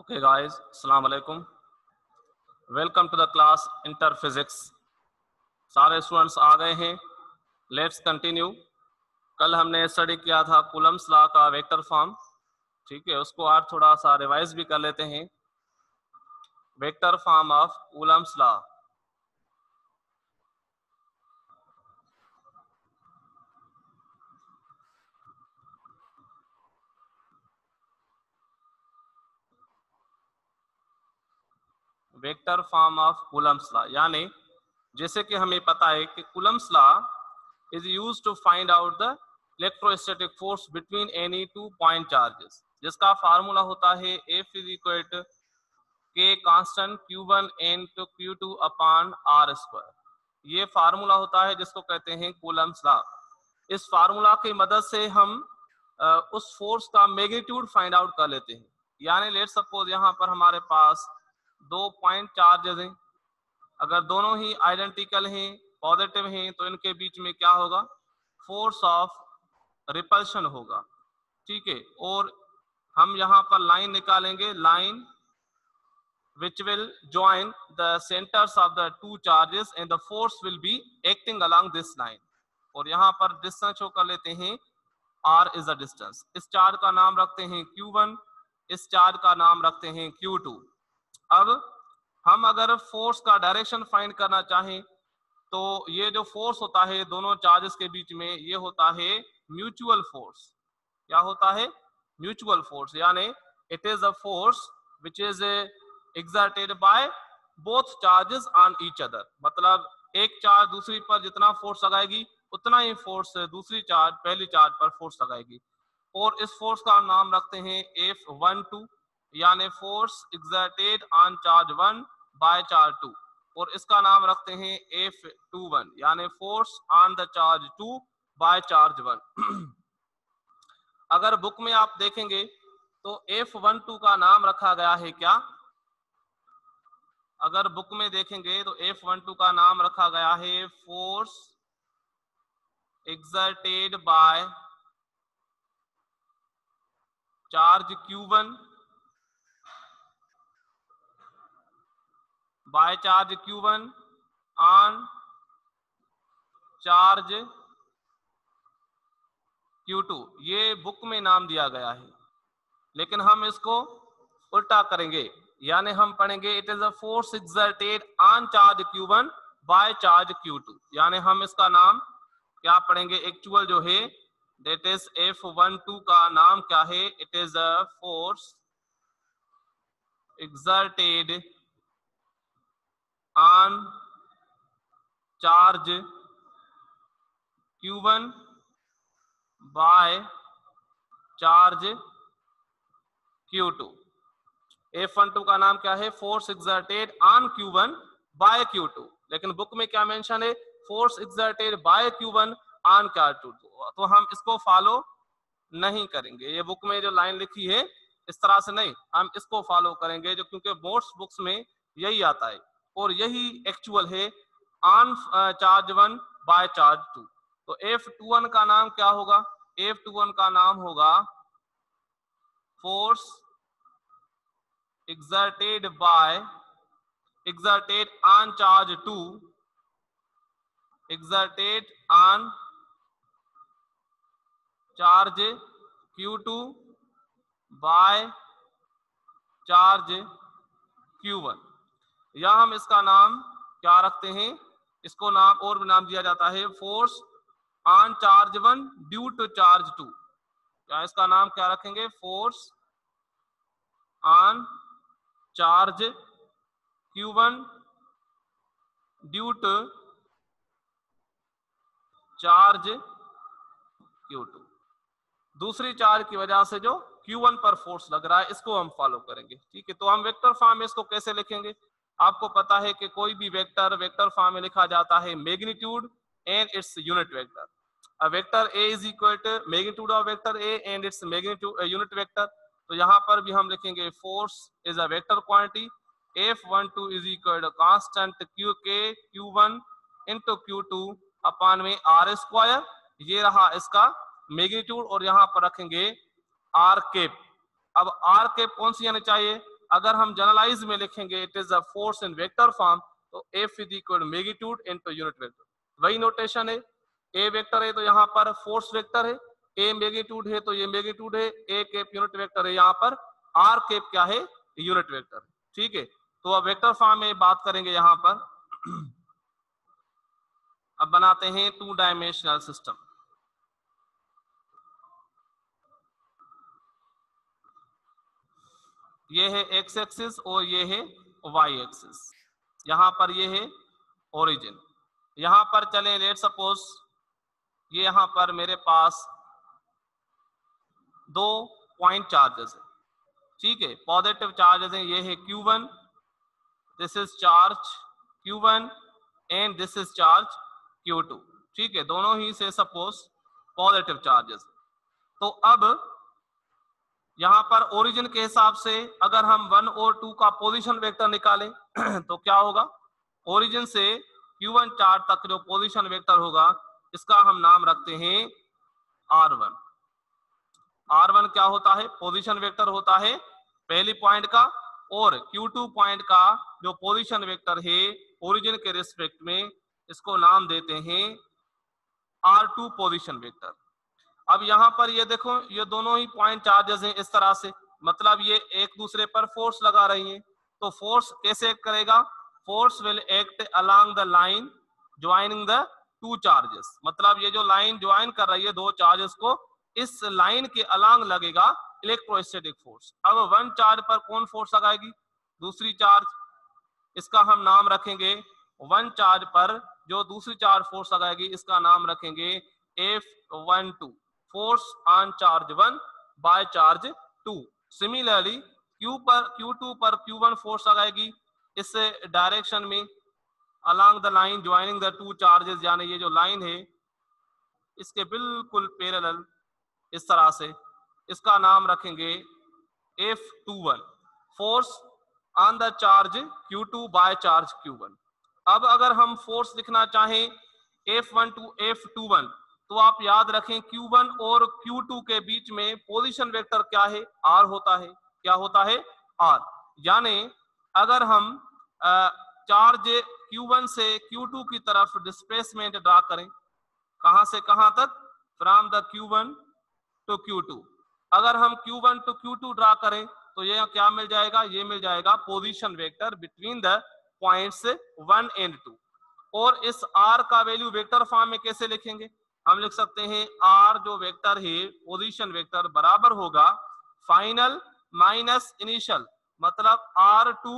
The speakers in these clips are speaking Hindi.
Okay guys, अस्सलाम वालेकुम। Welcome to the class inter physics. सारे स्टूडेंट्स आ गए हैं। Let's continue. कल हमने स्टडी किया था कूलम्स लॉ का वेक्टर फॉर्म, ठीक है। उसको आज थोड़ा सा रिवाइज भी कर लेते हैं। Vector form of Coulomb's law. Vector form of Coulomb's law यानी जैसे कि हमें पता है कि Coulomb's law is used to find out the electrostatic force between any two point charges, जिसका फार्मूला होता है F is equal to K constant Q1 into Q2 upon R square। ये फार्मूला होता है जिसको कहते हैं कूलम्स लॉ। इस फार्मूला की मदद से हम उस फोर्स का मैग्नीट्यूड फाइंड आउट कर लेते हैं। यानी लेट सपोज यहाँ पर हमारे पास दो पॉइंट चार्जेस हैं। अगर दोनों ही आइडेंटिकल हैं, पॉजिटिव हैं, तो इनके बीच में क्या होगा? फोर्स ऑफ रिपल्शन होगा, ठीक है। और हम यहाँ पर लाइन निकालेंगे, line which will join the centers of the two charges and the force will be acting along this line। और यहाँ पर डिस्टेंस शो कर लेते हैं, r is a distance। इस चार्ज का नाम रखते हैं Q1, इस चार्ज का नाम रखते हैं Q2। अब हम अगर फोर्स का डायरेक्शन फाइंड करना चाहें तो ये जो फोर्स होता है दोनों चार्जेस के बीच में, ये होता है म्यूचुअल फोर्स। क्या होता है? Mutual force. यानी it is a force which is exerted by both charges on each other। मतलब एक चार्ज दूसरी पर जितना फोर्स लगाएगी उतना ही फोर्स दूसरी चार्ज पहली चार्ज पर फोर्स लगाएगी। और इस फोर्स का नाम रखते हैं F12, यानी force exerted on charge 1 by charge 2। और इसका नाम रखते हैं F21, यानी force on the charge 2 by charge 1। अगर बुक में आप देखेंगे तो F12 का नाम रखा गया है क्या? अगर बुक में देखेंगे तो F12 का नाम रखा गया है force exerted by charge Q1 by charge Q1 on charge Q2। ये बुक में नाम दिया गया है, लेकिन हम इसको उल्टा करेंगे। यानी हम पढ़ेंगे it is a force exerted on charge Q1 by charge Q2। यानी हम इसका नाम क्या पढ़ेंगे? एक्चुअल जो है दैट इज F12 का नाम क्या है? It is a force exerted on charge Q1 by charge Q2। F12 का नाम क्या है? Force exerted on Q1 by Q2। लेकिन बुक में क्या मेंशन है? Force exerted by Q1 on Q2। तो हम इसको फॉलो नहीं करेंगे। ये बुक में जो लाइन लिखी है इस तरह से नहीं, हम इसको फॉलो करेंगे जो, क्योंकि मोस्ट बुक्स में यही आता है और यही एक्चुअल है, ऑन चार्ज 1 बाय चार्ज 2। तो F21 का नाम क्या होगा? F21 का नाम होगा force exerted on charge 2, exerted on charge Q2 by charge Q1। या हम इसका नाम क्या रखते हैं? इसको नाम और भी नाम दिया जाता है force on charge 1 due to charge 2। या इसका नाम क्या रखेंगे? Force on charge Q1 due to charge Q2। दूसरी चार्ज की वजह से जो Q1 पर फोर्स लग रहा है, इसको हम फॉलो करेंगे, ठीक है। तो हम वेक्टर फॉर्म में इसको कैसे लिखेंगे? आपको पता है कि कोई भी वेक्टर फॉर्म में लिखा जाता है magnitude and its unit vector. A vector A is equal to magnitude of vector A and its magnitude unit vector. तो यहाँ पर भी हम लिखेंगे force is a vector quantity. F12 is equal to constant Q1 into Q2 upon में R स्क्वायर। ये रहा इसका मैग्नीट्यूड और यहाँ पर रखेंगे R कैप। अब R कैप कौन सी आनी चाहिए? अगर हम जनरलाइज में लिखेंगे it is a force in vector form, तो F is equal magnitude into unit vector. वही नोटेशन है, ए वेक्टर है तो यहाँ पर फोर्स वेक्टर है, ए मैग्नीट्यूड है तो ये मैग्नीट्यूड है, ए कैप यूनिट वेक्टर है, यहाँ पर आर कैप क्या है, यूनिट वेक्टर। ठीक है, तो अब वेक्टर फॉर्म में बात करेंगे यहाँ पर। अब बनाते हैं टू डायमेंशनल सिस्टम। ये है एक्स एक्सिस और ये है वाई एक्सिस, यहाँ पर ये है ओरिजिन। यहाँ पर चले लेट सपोज ये यहाँ पर मेरे पास दो पॉइंट चार्जेस है, ठीक है, पॉजिटिव चार्जेस हैं, ये है Q1, this is charge Q1 and this is charge Q2, ठीक है, दोनों ही से सपोज पॉजिटिव चार्जेस। तो अब यहाँ पर ओरिजिन के हिसाब से अगर हम 1 और 2 का पोजीशन वेक्टर निकालें तो क्या होगा, ओरिजिन से Q1 चार्ज तक जो पोजीशन वेक्टर होगा इसका हम नाम रखते हैं R1। R1 क्या होता है, पोजीशन वेक्टर होता है पहली पॉइंट का, और Q2 पॉइंट का जो पोजीशन वेक्टर है ओरिजिन के रिस्पेक्ट में, इसको नाम देते हैं R2 पोजीशन वेक्टर। अब यहाँ पर ये देखो, ये दोनों ही पॉइंट चार्जेस हैं इस तरह से, मतलब ये एक दूसरे पर फोर्स लगा रही हैं, तो फोर्स कैसे एक्ट करेगा, force will act along the line joining the two charges, मतलब ये जो लाइन ज्वाइन कर रही है दो चार्जेस को, इस लाइन के अलोंग लगेगा इलेक्ट्रोस्टैटिक फोर्स। अब वन चार्ज पर कौन फोर्स लगाएगी, दूसरी चार्ज, इसका हम नाम रखेंगे वन चार्ज पर जो दूसरी चार्ज फोर्स लगाएगी इसका नाम रखेंगे F12, force on charge 1 by charge 2। Similarly Q2 पर Q1 फोर्स लगाएगी इस डायरेक्शन में along the line joining the two charges, यानी ये जो लाइन है इसके बिल्कुल पैरेलल इस तरह से, इसका नाम रखेंगे F21, force on the charge Q2 by charge Q1। अब अगर हम फोर्स लिखना चाहें F1 to F21, तो आप याद रखें Q1 और Q2 के बीच में पोजीशन वेक्टर क्या है, R होता है, क्या होता है, R। यानी अगर हम चार्ज Q1 से Q2 की तरफ डिस्प्लेसमेंट ड्रा करें, कहां से कहां तक, from the Q1 to Q2, अगर हम Q1 टू Q2 ड्रा करें तो ये क्या मिल जाएगा, ये मिल जाएगा position vector between the points 1 and 2। और इस R का वैल्यू वेक्टर फॉर्म में कैसे लिखेंगे, हम लिख सकते हैं R जो वेक्टर है पोजीशन वेक्टर बराबर होगा फाइनल माइनस इनिशियल, मतलब R2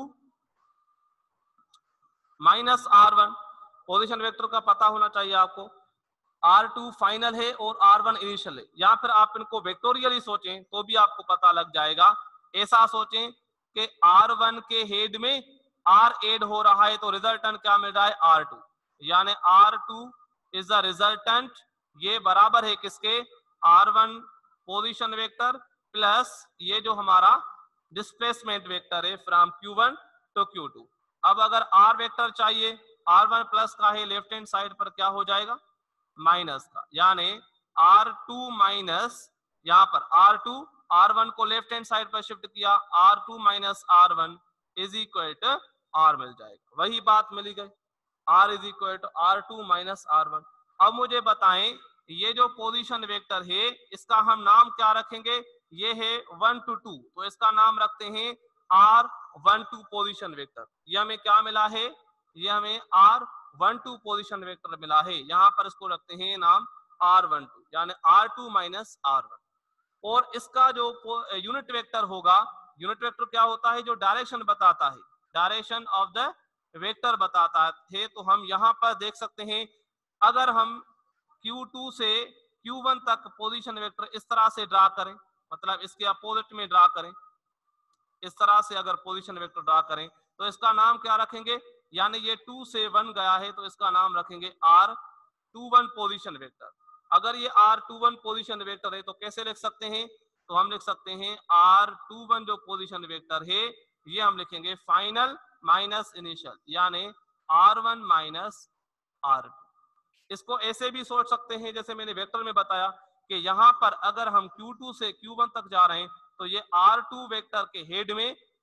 minus R1। Position vector का पता होना चाहिए आपको, R2 फाइनल है और R1 इनिशियल है, या फिर आप इनको वेक्टोरियली सोचें तो भी आपको पता लग जाएगा। ऐसा सोचें कि R1 के हेड में R एड हो रहा है तो रिजल्टेंट क्या मिल रहा है, R2, यानी R2 इज द रिजल्टेंट, ये बराबर है किसके, R1 पोजीशन वेक्टर प्लस ये जो हमारा डिस्प्लेसमेंट वेक्टर है फ्रॉम Q1 टू Q2। अब अगर R वेक्टर चाहिए, R1 प्लस का है, लेफ्ट हैंड साइड पर क्या हो जाएगा, माइनस का, यानी R2 माइनस, यहाँ पर R2, R1 को लेफ्ट हैंड साइड पर शिफ्ट किया, R2 minus R1 is equal to R मिल जाएगा, वही बात मिली गई, R is equal to R2 minus R1। अब मुझे बताएं ये जो पोजीशन वेक्टर है इसका हम नाम क्या रखेंगे, ये है 1 to 2, तो इसका नाम रखते हैं R12 पोजीशन वेक्टर। ये हमें क्या मिला है, ये हमें R12 पोजीशन वेक्टर मिला है, यहाँ पर इसको रखते हैं नाम R12, यानी R2 माइनस R1। और इसका जो यूनिट वेक्टर होगा, यूनिट वेक्टर क्या होता है, जो डायरेक्शन बताता है, डायरेक्शन ऑफ द वेक्टर बताता है। तो हम यहाँ पर देख सकते हैं अगर हम Q2 से Q1 तक पोजीशन वेक्टर इस तरह से ड्रा करें, मतलब इसके अपोजिट में ड्रा करें, इस तरह से अगर पोजीशन वेक्टर ड्रा करें तो इसका नाम क्या रखेंगे, यानी ये 2 से 1 गया है तो इसका नाम रखेंगे R21 पोजीशन वेक्टर। अगर ये R21 पोजीशन वेक्टर है तो कैसे लिख सकते हैं, तो हम लिख सकते हैं R21 जो पोजीशन वेक्टर है ये हम लिखेंगे फाइनल माइनस इनिशियल, यानी R1 माइनस R2। इसको ऐसे भी सोच सकते हैं जैसे मैंने वेक्टर में बताया कि यहाँ पर अगर हम Q2 से Q1 तक जा रहे हैं तो ये R2 वेक्टर के हेड में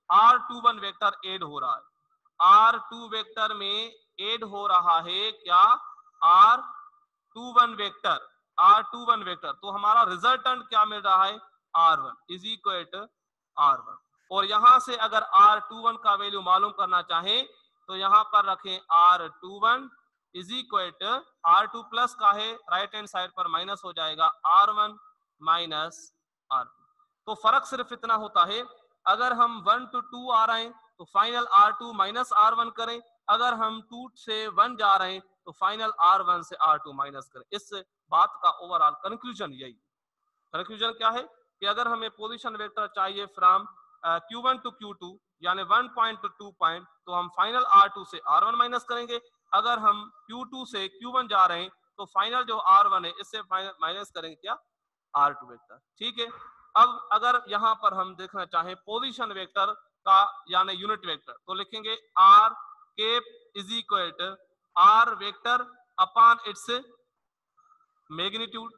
R21 वेक्टर ऐड हो रहा है, R2 वेक्टर में ऐड हो रहा है क्या, R21 वेक्टर, R21 वेक्टर। तो हमारा रिजल्टेंट क्या मिल रहा है, R1 is equal to R1। और यहां से अगर R21 का वैल्यू मालूम करना चाहें तो यहां पर रखें R21 is equal to R2 plus का है, राइट हैंड साइड पर माइनस हो जाएगा R1 माइनस R2। तो फर्क सिर्फ इतना होता है, अगर हम 1 to 2 आ रहे हैं तो फाइनल R2 माइनस R1 करें, अगर हम 2 से 1 जा रहे हैं तो फाइनल R1 से R2 माइनस करें। इस बात का ओवरऑल कंक्लूजन यही, कंक्लूजन क्या है कि अगर हमें पोजीशन वेक्टर चाहिए फ्रॉम Q1 to Q2 यानी 1 पॉइंट to 2 पॉइंट, तो हम फाइनल R2 से R1 माइनस करेंगे, अगर हम Q2 से Q1 जा रहे हैं तो फाइनल जो R1 है इससे माइनस करेंगे क्या, R2 वेक्टर। ठीक है, अब अगर यहाँ पर हम देखना चाहें पोजीशन वेक्टर का यानी यूनिट वेक्टर, तो लिखेंगे R cap is equal to R vector upon its magnitude.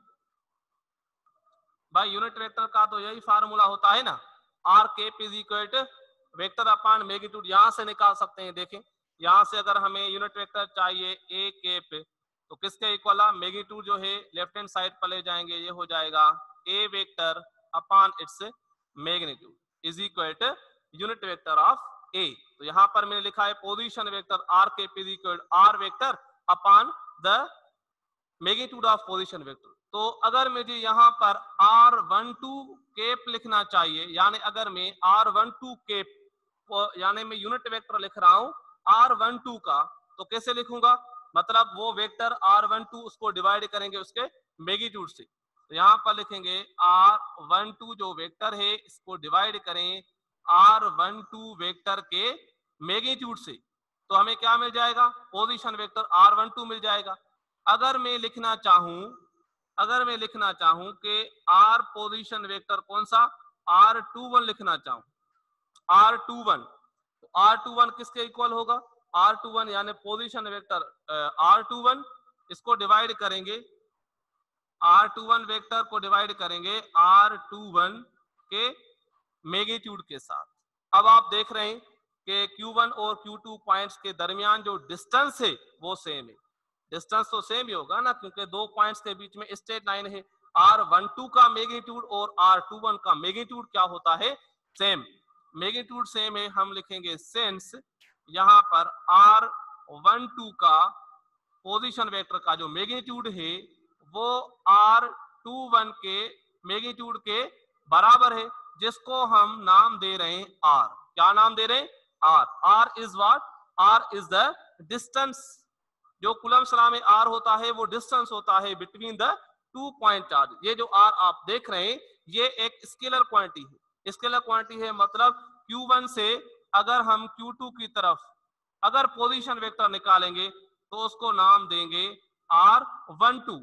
भाई यूनिट वेक्टर का तो यही फार्मूला होता है ना, R cap is equal to vector upon magnitude. यहां से निकाल सकते हैं, देखें यहां से अगर हमें यूनिट वेक्टर चाहिए A कैप तो किसके इक्वल है, मैग्नीट्यूड जो है लेफ्ट हैंड साइड पर ले जाएंगे, ये हो जाएगा A vector upon its magnitude is equal to unit vector of A। तो यहां पर मैंने लिखा है position vector R cap is equal to R vector upon the magnitude of position vector. तो अगर मुझे यहाँ पर R12 कैप लिखना चाहिए, यानी अगर मैं R12 कैप यानी मैं यूनिट वेक्टर लिख रहा हूं R12 का, तो कैसे लिखूंगा, मतलब वो वेक्टर R12 उसको डिवाइड करेंगे उसके मैग्नीट्यूड से। तो यहाँ पर लिखेंगे R12 जो वेक्टर है इसको डिवाइड करें R12 वेक्टर के मैग्नीट्यूड से, तो हमें क्या मिल जाएगा, पोजीशन वेक्टर R12 मिल जाएगा। अगर मैं लिखना चाहूं कि R पोजीशन वेक्टर कौन सा, R21 लिखना चाहूं, R21, तो R21 किसके इक्वल होगा, R21 यानी पोजीशन वेक्टर R21, इसको डिवाइड करेंगे, R21 वेक्टर को डिवाइड करेंगे R21 के मैग्नीट्यूड के साथ। अब आप देख रहे हैं कि Q1 और Q2 पॉइंट्स के दरमियान जो डिस्टेंस है वो सेम है, डिस्टेंस तो सेम ही होगा ना, क्योंकि दो पॉइंट्स के बीच में स्ट्रेट लाइन है। R12 का मैग्नीट्यूड और R21 का मैग्नीट्यूड क्या होता है, सेम, मैग्नीट्यूड सेम है। हम लिखेंगे सिंस यहाँ पर R12 का पोजीशन वेक्टर का जो मैग्नीट्यूड है वो R21 के मैग्नीट्यूड के बराबर है, जिसको हम नाम दे रहे हैं R। क्या नाम दे रहे हैं, R। R is what, R is the distance. जो कूलम्ब्स लॉ में R होता है वो डिस्टेंस होता है बिटवीन द 2 पॉइंट चार्ज। ये जो R आप देख रहे हैं ये एक स्केलर क्वांटिटी है, स्केलर क्वांटिटी है, मतलब Q1 से अगर हम Q2 की तरफ अगर पोजीशन वेक्टर निकालेंगे तो उसको नाम देंगे R12।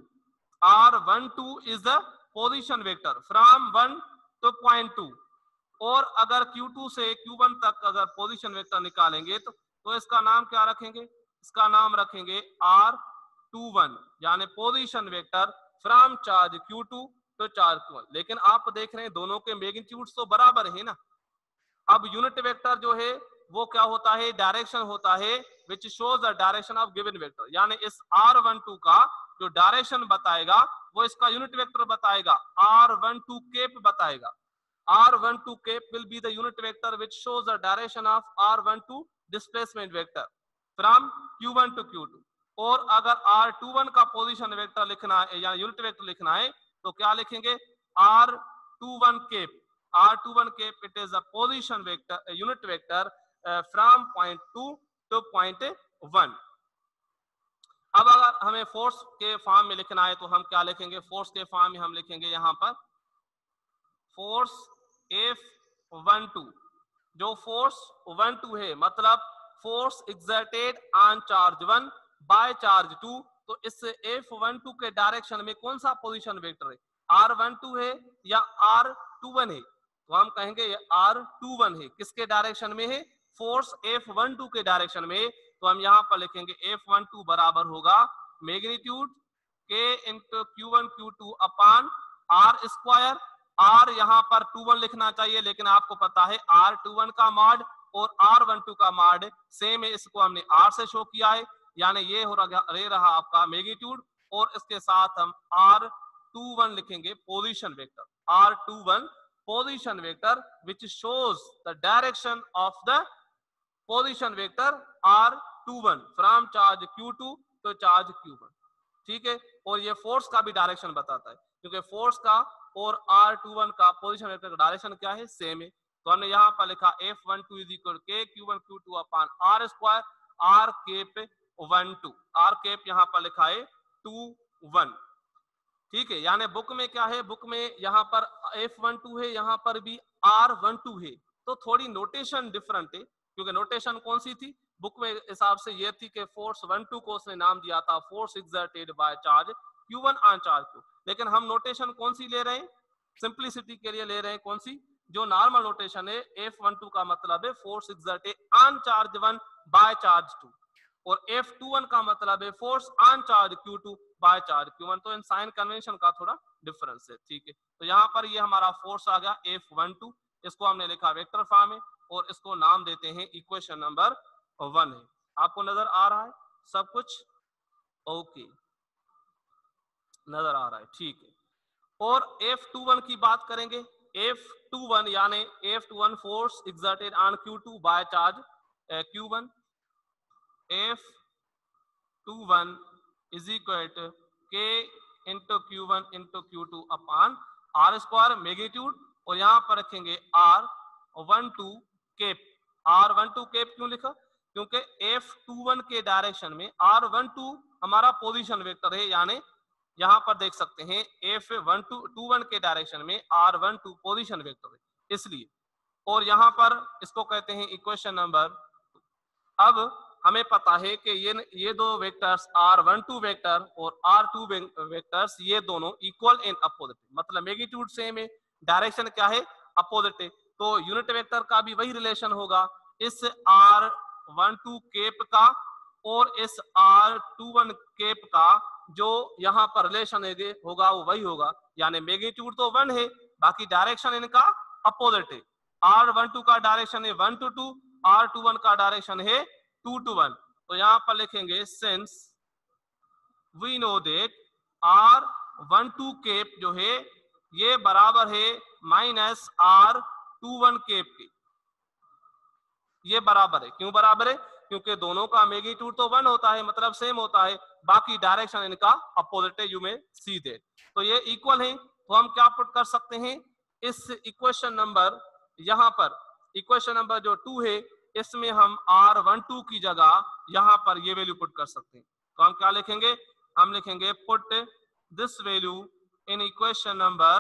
R12 is the position vector from 1 to point 2, और अगर Q2 से Q1 तक अगर पोजीशन वेक्टर निकालेंगे तो इसका नाम क्या रखेंगे, इसका नाम रखेंगे R21 यानी position vector from charge Q2 to charge Q1। लेकिन आप देख रहे हैं दोनों के मैग्नीट्यूड तो बराबर है ना। अब यूनिट वेक्टर जो है वो क्या होता है, डायरेक्शन होता है which shows the direction of given vector, यानी इस R12 का जो डायरेक्शन बताएगा वो इसका यूनिट वेक्टर बताएगा, R12 कैप बताएगा। R12 cap will be the unit vector which shows the direction of R12 displacement vector from Q1 to Q2। और अगर R21 का पोजीशन वेक्टर लिखना है या यूनिट वेक्टर लिखना है तो क्या लिखेंगे, R21 cap, R21 cap it is a position vector, unit vector from point 2 to point 1। अब अगर हमें फोर्स के फॉर्म में लिखना है तो हम क्या लिखेंगे, फोर्स के फॉर्म में हम लिखेंगे यहाँ पर फोर्स F12। जो फोर्स 12 है मतलब force exerted on charge 1 by charge 2, तो इस F12 के डायरेक्शन में कौन सा पोजीशन वेक्टर है, R12 है या R21 है, तो हम कहेंगे R21 है। किसके डायरेक्शन में है, फोर्स F12 के डायरेक्शन में, तो हम यहाँ पर लिखेंगे F12 बराबर होगा magnitude K into Q1 Q2 upon R square, R यहाँ पर 21 लिखना चाहिए, लेकिन आपको पता है R21 का मॉड और R12 का मॉड सेम है, इसको हमने R से शो किया है, यानी ये हो रहा आपका मैग्नीट्यूड, और इसके साथ हम R21 लिखेंगे position vector, R21 position vector which shows the direction of the position vector R21 from charge Q2 to charge Q1, ठीक है। और ये फोर्स का भी डायरेक्शन बताता है, क्योंकि फोर्स का और R21 का पोजीशन वेक्टर का डायरेक्शन क्या है, सेम है। तो हमने यहाँ पर लिखा F12 is equal K Q1 Q2 upon R square, R cap 12, R cap यहाँ पर लिखा है 21, ठीक है। यानी बुक में क्या है, बुक में यहाँ पर F12 है, यहाँ पर भी R12 है, तो थोड़ी नोटेशन डिफरेंट है, क्योंकि नोटेशन कौन सी थी बुक में हिसाब से ये थी कि फोर्स 12 को उसने नाम दिया था force exerted by charge Q1 on charge Q, लेकिन हम नोटेशन कौन सी ले रहे हैं, सिंप्लिसिटी के लिए ले रहे हैं कौन सी, जो नॉर्मल नोटेशन है F12 का मतलब है force exerted on charge 1 by charge 2, और F21 का मतलब है force on charge Q2 by charge Q1, तो इन साइन कन्वेंशन का थोड़ा डिफरेंस है, ठीक है। तो यहाँ पर ये हमारा फोर्स आ गया F12, इसको हमने लिखा वेक्टर फॉर्म में, और इसको नाम देते हैं इक्वेशन नंबर 1 है। आपको नजर आ रहा है सब कुछ, ओके नजर आ रहा है, ठीक है। और F21 की बात करेंगे, F21 यानी F21 force exerted on Q2 by charge Q1, F21 is equal to K into Q1 into Q2 upon R square magnitude, और यहाँ पर रखेंगे R12 केप, R12 केप क्यों लिखा, क्योंकि F21 के डायरेक्शन में R12 हमारा पोजीशन वेक्टर है, यानी यहाँ पर देख सकते हैं F21 के डायरेक्शन में R12 पोजीशन वेक्टर है, इसलिए, और यहाँ पर इसको कहते हैं इक्वेशन नंबर। अब हमें पता है कि ये दो वेक्टर्स R12 वेक्टर और R2 वेक्टर्स ये दोनों इक्वल इन अपोजिट, मतलब मैग्नीट्यूड सेम है, डायरेक्शन क्या है अपोजिट है, तो यूनिट वेक्टर का भी वही रिलेशन होगा इस R12 केप का और इस R21 केप का, जो यहाँ पर रिलेशन होगा वो वही होगा, यानी मैग्नीट्यूड तो 1 है, बाकी डायरेक्शन इनका अपोजिट है, R12 का डायरेक्शन है 1 to 2, R21 का डायरेक्शन है 2 to 1, तो यहाँ पर लिखेंगे since we know that R12 cap जो है ये बराबर है माइनस R21 केप के, ये बराबर है, क्यों बराबर है, क्योंकि दोनों का मैग्नीट्यूड तो 1 होता है, मतलब सेम होता है, बाकी डायरेक्शन इनका अपोजिट है, यू में सी दैट, तो ये इक्वल है। तो हम क्या पुट कर सकते हैं इस इक्वेशन नंबर, यहाँ पर इक्वेशन नंबर जो 2 है इसमें हम R12 की जगह यहाँ पर ये वैल्यू पुट कर सकते हैं, तो हम क्या लिखेंगे, हम लिखेंगे put this value in equation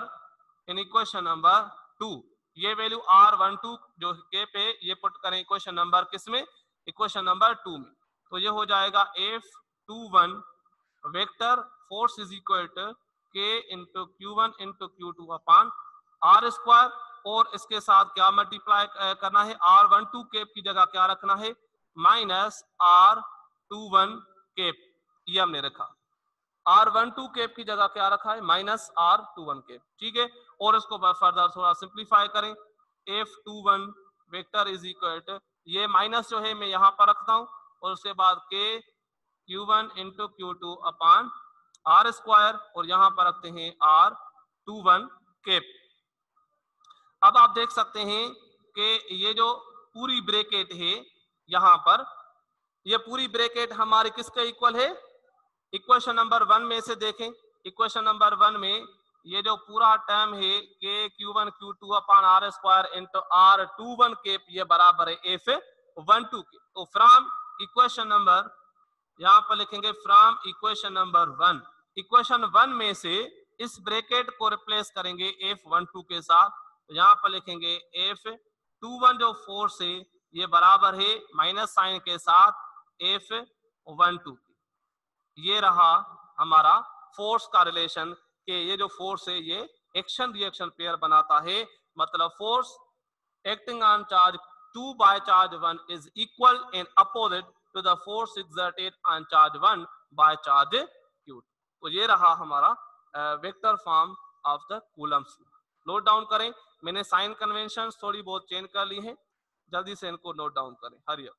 number 2, ये वैल्यू R12 जो के पे ये पुट करें इक्वेशन नंबर किसमें, इक्वेशन नंबर 2 में, तो ये हो जाएगा F21 vector force is equal to K into Q1 into Q2 upon R square, और इसके साथ क्या मल्टीप्लाई करना है, R12 केप की जगह क्या रखना है माइनस R21 केप, ये हमने रखा, R12 केप की जगह क्या रखा है माइनस R21 केप, ठीक है। और इसको फर्दर थोड़ा सिंप्लीफाई करें, F21 vector is equal to, ये माइनस जो है मैं यहाँ पर रखता हूँ, और उसके बाद K Q1 into Q2 upon R square, और यहाँ पर रखते हैं R21 केप। अब आप देख सकते हैं कि ये जो पूरी ब्रैकेट है यहाँ पर, ये पूरी ब्रैकेट हमारे किसके इक्वल है, इक्वेशन नंबर 1 में से देखें, इक्वेशन नंबर 1 में ये जो पूरा टर्म है K Q1 Q2 upon R square into R21 cap, ये बराबर है F12 के, तो फ्रॉम इक्वेशन नंबर, यहाँ पर लिखेंगे फ्रॉम इक्वेशन नंबर 1, इक्वेशन 1 में से इस ब्रैकेट को रिप्लेस करेंगे F12 के साथ, तो यहाँ पर लिखेंगे F21 जो फोर्स है ये बराबर है माइनस साइन के साथ F12 के, ये रहा हमारा फोर्स का रिलेशन, कि ये जो फोर्स है ये एक्शन रिएक्शन पेयर बनाता है, मतलब force acting on charge 2 by charge 1 is equal in opposite to the force exerted on charge 1 by charge Q, तो ये रहा हमारा vector form of the Coulomb's law. Note down करें। मैंने साइन कन्वेंशन थोड़ी बहुत चेंज कर ली है, जल्दी से इनको नोट डाउन करें। हरियर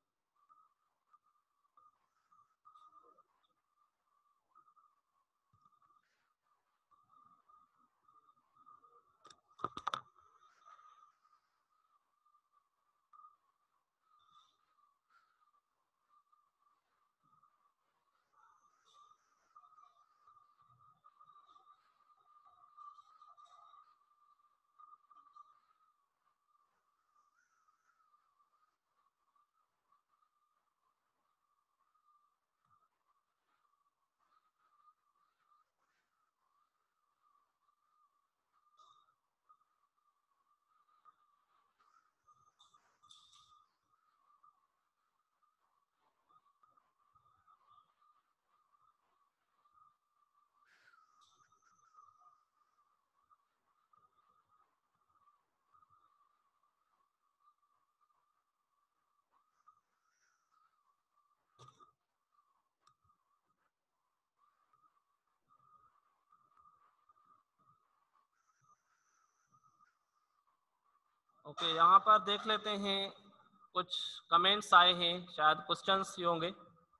ओके, यहाँ पर देख लेते हैं, कुछ कमेंट्स आए हैं, शायद क्वेश्चंस ही होंगे।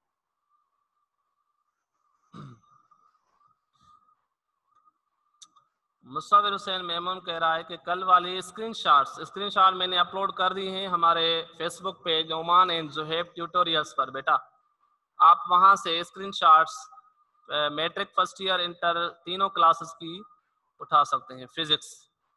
मुसाविर हुसैन मेमन कह रहा है कि कल वाली स्क्रीनशॉट मैंने अपलोड कर दी हैं हमारे फेसबुक पेज ओमान एंड जुहैब ट्यूटोरियल्स पर। बेटा आप वहां से screenshots matric first year inter तीनों क्लासेस की उठा सकते हैं। फिजिक्स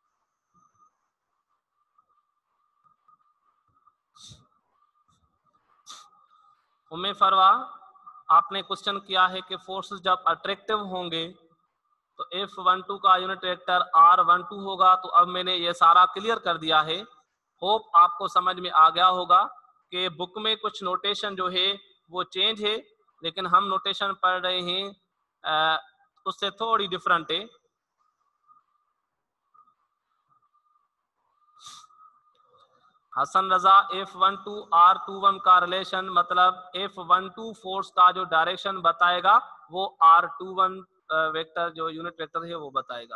उम्मे फरवा आपने क्वेश्चन किया है कि फोर्सेस जब अट्रैक्टिव होंगे तो F12 का यूनिट वेक्टर R12 होगा। तो अब मैंने ये सारा क्लियर कर दिया है। होप आपको समझ में आ गया होगा कि बुक में कुछ नोटेशन जो है वो चेंज है, लेकिन हम नोटेशन पढ़ रहे हैं उससे थोड़ी डिफरेंट है। हसन रजा F12 R21 का रिलेशन मतलब F12 फोर्स का जो डायरेक्शन बताएगा वो R21 वेक्टर जो यूनिट वेक्टर है वो बताएगा।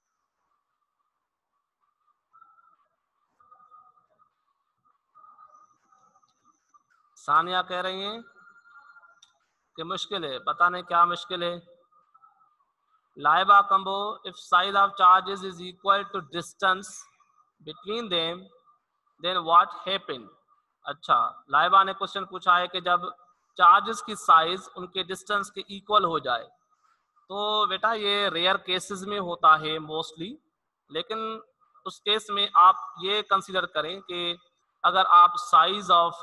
सानिया कह रही हैं कि मुश्किल है, पता नहीं क्या मुश्किल है। Laiba Kamboh, if size of charges is equal to distance between them then what happen. अच्छा, लाइबा ने क्वेश्चन पूछा है कि जब चार्जेस की साइज उनके डिस्टेंस के इक्वल हो जाए, तो बेटा ये रेयर केसेस में होता है मोस्टली, लेकिन उस केस में आप ये कंसीडर करें कि अगर आप साइज ऑफ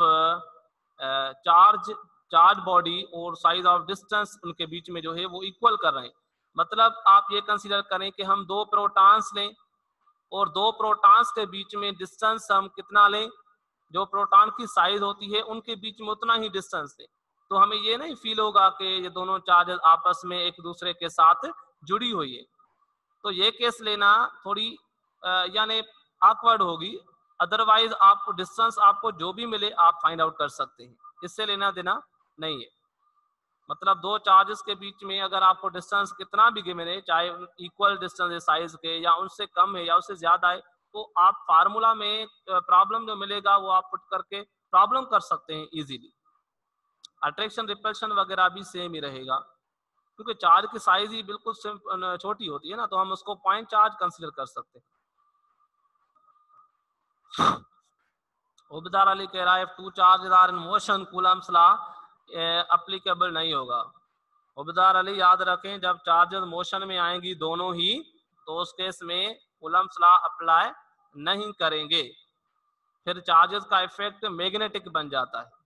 चार्ज बॉडी और साइज ऑफ डिस्टेंस उनके बीच में जो है वो इक्वल कर रहे हैं, मतलब आप ये कंसीडर करें कि हम दो प्रोटॉन्स लें और दो प्रोटॉन्स के बीच में डिस्टेंस हम कितना लें, जो प्रोटॉन की साइज होती है उनके बीच में उतना ही डिस्टेंस लें, तो हमें ये नहीं फील होगा कि ये दोनों चार्जेस आपस में एक दूसरे के साथ जुड़ी हुई है। तो ये केस लेना थोड़ी यानी ऑकवर्ड होगी। अदरवाइज आपको डिस्टेंस आपको जो भी मिले आप फाइंड आउट कर सकते हैं, इससे लेना देना नहीं है। मतलब दो चार्जेस के बीच में अगर आपको डिस्टेंस कितना भी मिले, चाहे इक्वल डिस्टेंस है साइज के या उनसे कम है या उससे ज्यादा है, तो आप फार्मूला में प्रॉब्लम जो मिलेगा वो आप पुट करके प्रॉब्लम कर सकते हैं इजीली। अट्रैक्शन रिपल्शन वगैरह भी सेम ही रहेगा, क्योंकि चार्ज की साइज ही बिल्कुल छोटी होती है ना, तो हम उसको पॉइंट चार्ज कंसीडर कर सकते हैं। उबदार अली कह रहा है two charges are in motion Coulomb's law applicable नहीं होगा। उबदार अली याद रखें, जब चार्जेस मोशन में आएंगी दोनों ही, तो उस केस में कूलम्स लॉ अप्लाई नहीं करेंगे, फिर चार्जेस का इफेक्ट मैग्नेटिक बन जाता है।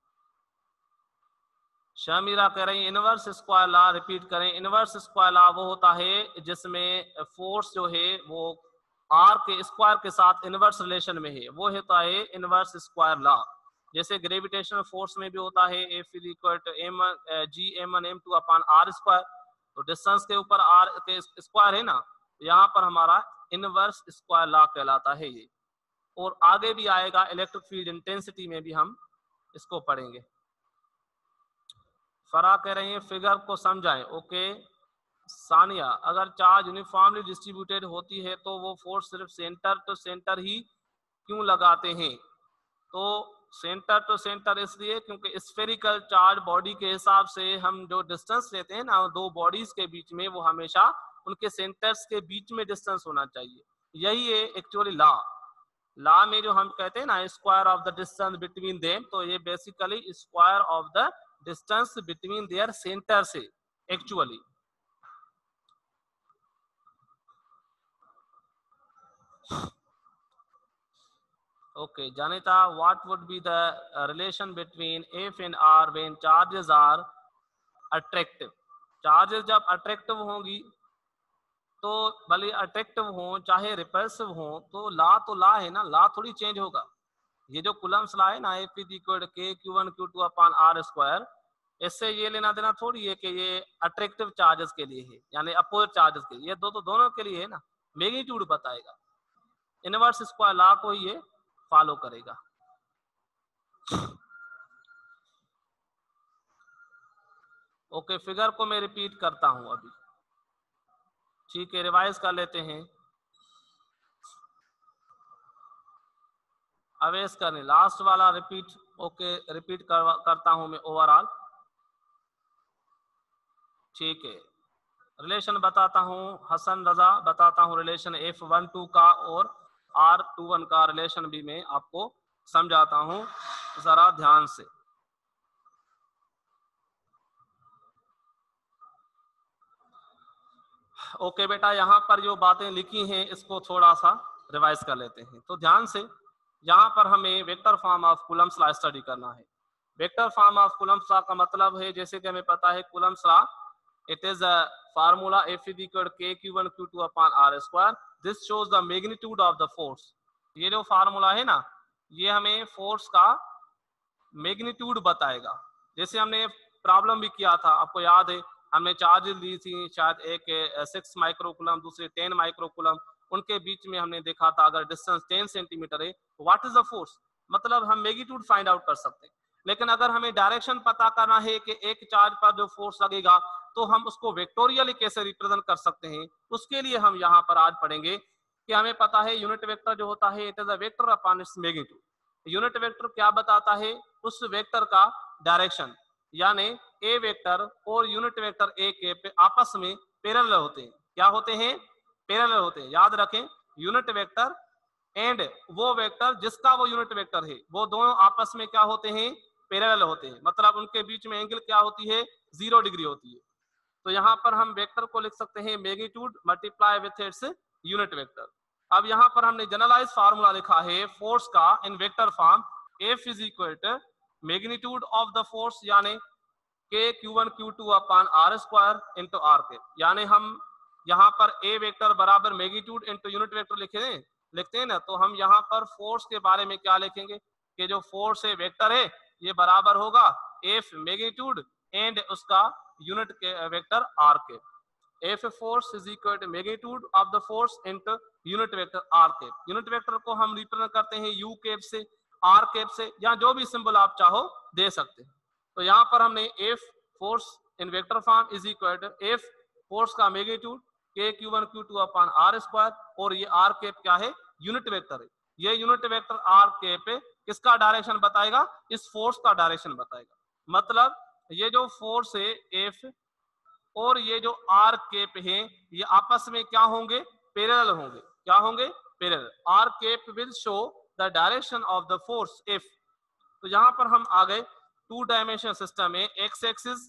शमीरा कह रही है इनवर्स स्क्वायर लॉ रिपीट करें। इनवर्स स्क्वायर लॉ वो होता है जिसमें फोर्स जो है वो आर के स्क्वायर के साथ इनवर्स रिलेशन में है, वो होता है इनवर्स स्क्वायर लॉ। जैसे ग्रेविटेशनल फोर्स में भी होता है F is equal to G m1m2 upon r square, तो डिस्टेंस के ऊपर r के स्क्वायर है ना, यहाँ पर हमारा इनवर्स स्क्वायर लॉ कहलाता है ये। और आगे भी आएगा, इलेक्ट्रिक फील्ड इंटेंसिटी में भी हम इसको पढ़ेंगे। फरा कह रही है फिगर को समझाएं। ओके, सानिया, अगर चार्ज यूनिफॉर्मली डिस्ट्रीब्यूटेड होती है तो वो फोर्स सिर्फ सेंटर टू सेंटर ही क्यों लगाते हैं? तो सेंटर टू सेंटर इसलिए क्योंकि स्फेरिकल चार्ज बॉडी के हिसाब से हम जो डिस्टेंस लेते हैं ना दो बॉडीज के बीच में, वो हमेशा उनके सेंटर्स के बीच में डिस्टेंस होना चाहिए। यही है एक्चुअली लॉ में जो हम कहते हैं ना square of the distance between them, तो ये basically square of the distance between their centre से actually. Okay, Janita, what would be the relation between F and R when charges are attractive? Charges जब attractive होंगी तो भले अट्रैक्टिव हो चाहे रिपल्सिव हो, तो ला है ना, ला थोड़ी चेंज होगा। ये जो कुलम्स ला है ना F is equal K Q1 Q2 upon R square, इससे ये लेना देना थोड़ी है कि ये अट्रैक्टिव चार्जेस के लिए है यानी अपोजिट चार्जेस के लिए, ये तो दोनों के लिए है ना, मैग्नीट्यूड बताएगा। इनवर्स स्क्वायर लॉ को ये फॉलो करेगा। ओके, फिगर को मैं रिपीट करता हूं अभी, ठीक है, रिवाइज कर लेते हैं। अवेश करने लास्ट वाला रिपीट, ओके रिपीट करता हूं मैं ओवरऑल, ठीक है। रिलेशन बताता हूं, हसन रजा बताता हूं रिलेशन F12 का और R21 का रिलेशन भी मैं आपको समझाता हूं, जरा ध्यान से। ओके बेटा, यहाँ पर जो बातें लिखी हैं इसको थोड़ा सा रिवाइज कर लेते हैं। तो ध्यान से, यहाँ पर हमें vector form of Coulomb's law study करना है। Vector form of Coulomb's law का मतलब है, जैसे कि हमें पता है Coulomb's law, it is a formula F is equal K Q1 Q2 upon R square, this shows the magnitude of the force. ये जो फार्मूला है ना, ये हमें फोर्स का मैग्नीट्यूड बताएगा। जैसे हमने प्रॉब्लम भी किया था, आपको याद है, हमने चार्ज ली थी, शायद एक 6 माइक्रोकूलम दूसरे 10 माइक्रोकूलम, उनके बीच में हमने देखा था अगर डिस्टेंस 10 सेंटीमीटर है तो व्हाट इज द फोर्स, मतलब हम मैग्नीट्यूड फाइंड आउट कर सकते हैं। लेकिन अगर हमें डायरेक्शन पता करना है कि एक चार्ज पर जो फोर्स लगेगा, तो हम उसको वेक्टोरियली कैसे रिप्रेजेंट कर सकते हैं, उसके लिए हम यहाँ पर आज पढ़ेंगे कि हमें पता है यूनिट वेक्टर जो होता है it is a vector upon its magnitude. Unit vector क्या बताता है, उस वेक्टर का डायरेक्शन, यानी ए वेक्टर और यूनिट वेक्टर ए के आपस में पैरेलल होते हैं। क्या होते हैं? पैरेलल होते हैं। याद रखें, यूनिट वेक्टर एंड वो वेक्टर जिसका वो यूनिट वेक्टर है, वो दोनों आपस में क्या होते हैं? पैरेलल होते हैं। मतलब उनके बीच में एंगल क्या होती है? 0 डिग्री होती है। तो यहाँ पर हम वेक्टर को लिख सकते हैं magnitude multiply with its unit vector. अब यहाँ पर हमने जनरलाइज फार्मूला लिखा है फोर्स का in vector form, F is equal to magnitude of the force यानी K Q1 Q2 upon R square into R cap, यानी हम यहाँ पर ए वेक्टर बराबर मैग्नीट्यूड इंटू यूनिट वेक्टर लिखते हैं ना, तो हम यहाँ पर फोर्स के बारे में क्या लिखेंगे कि जो फोर्स है वेक्टर है ये बराबर होगा F मैग्नीट्यूड एंड उसका यूनिट के वेक्टर R के। F force is equal to magnitude of the force into unit vector R के। यूनिट वेक्टर को हम रिप्रेजेंट करते हैं U कैप से, R कैप से, या जो भी सिंबल आप चाहो दे सकते हैं। तो यहाँ पर हमने F force in vector form is equal to F force का मैग्नीट्यूड के Q1 Q2 upon R square, और ये R कैप क्या है? यूनिट वेक्टर है। ये यूनिट वेक्टर R कैप किसका डायरेक्शन बताएगा? इस फोर्स का डायरेक्शन बताएगा। मतलब ये जो फोर्स है F और ये जो R कैप है, ये आपस में क्या होंगे? पैरेलल होंगे। क्या होंगे? Parallel. R cap will show the direction of the force F। तो यहाँ पर हम आ गए 2 डायमेंशन सिस्टम में, एक्स एक्सिस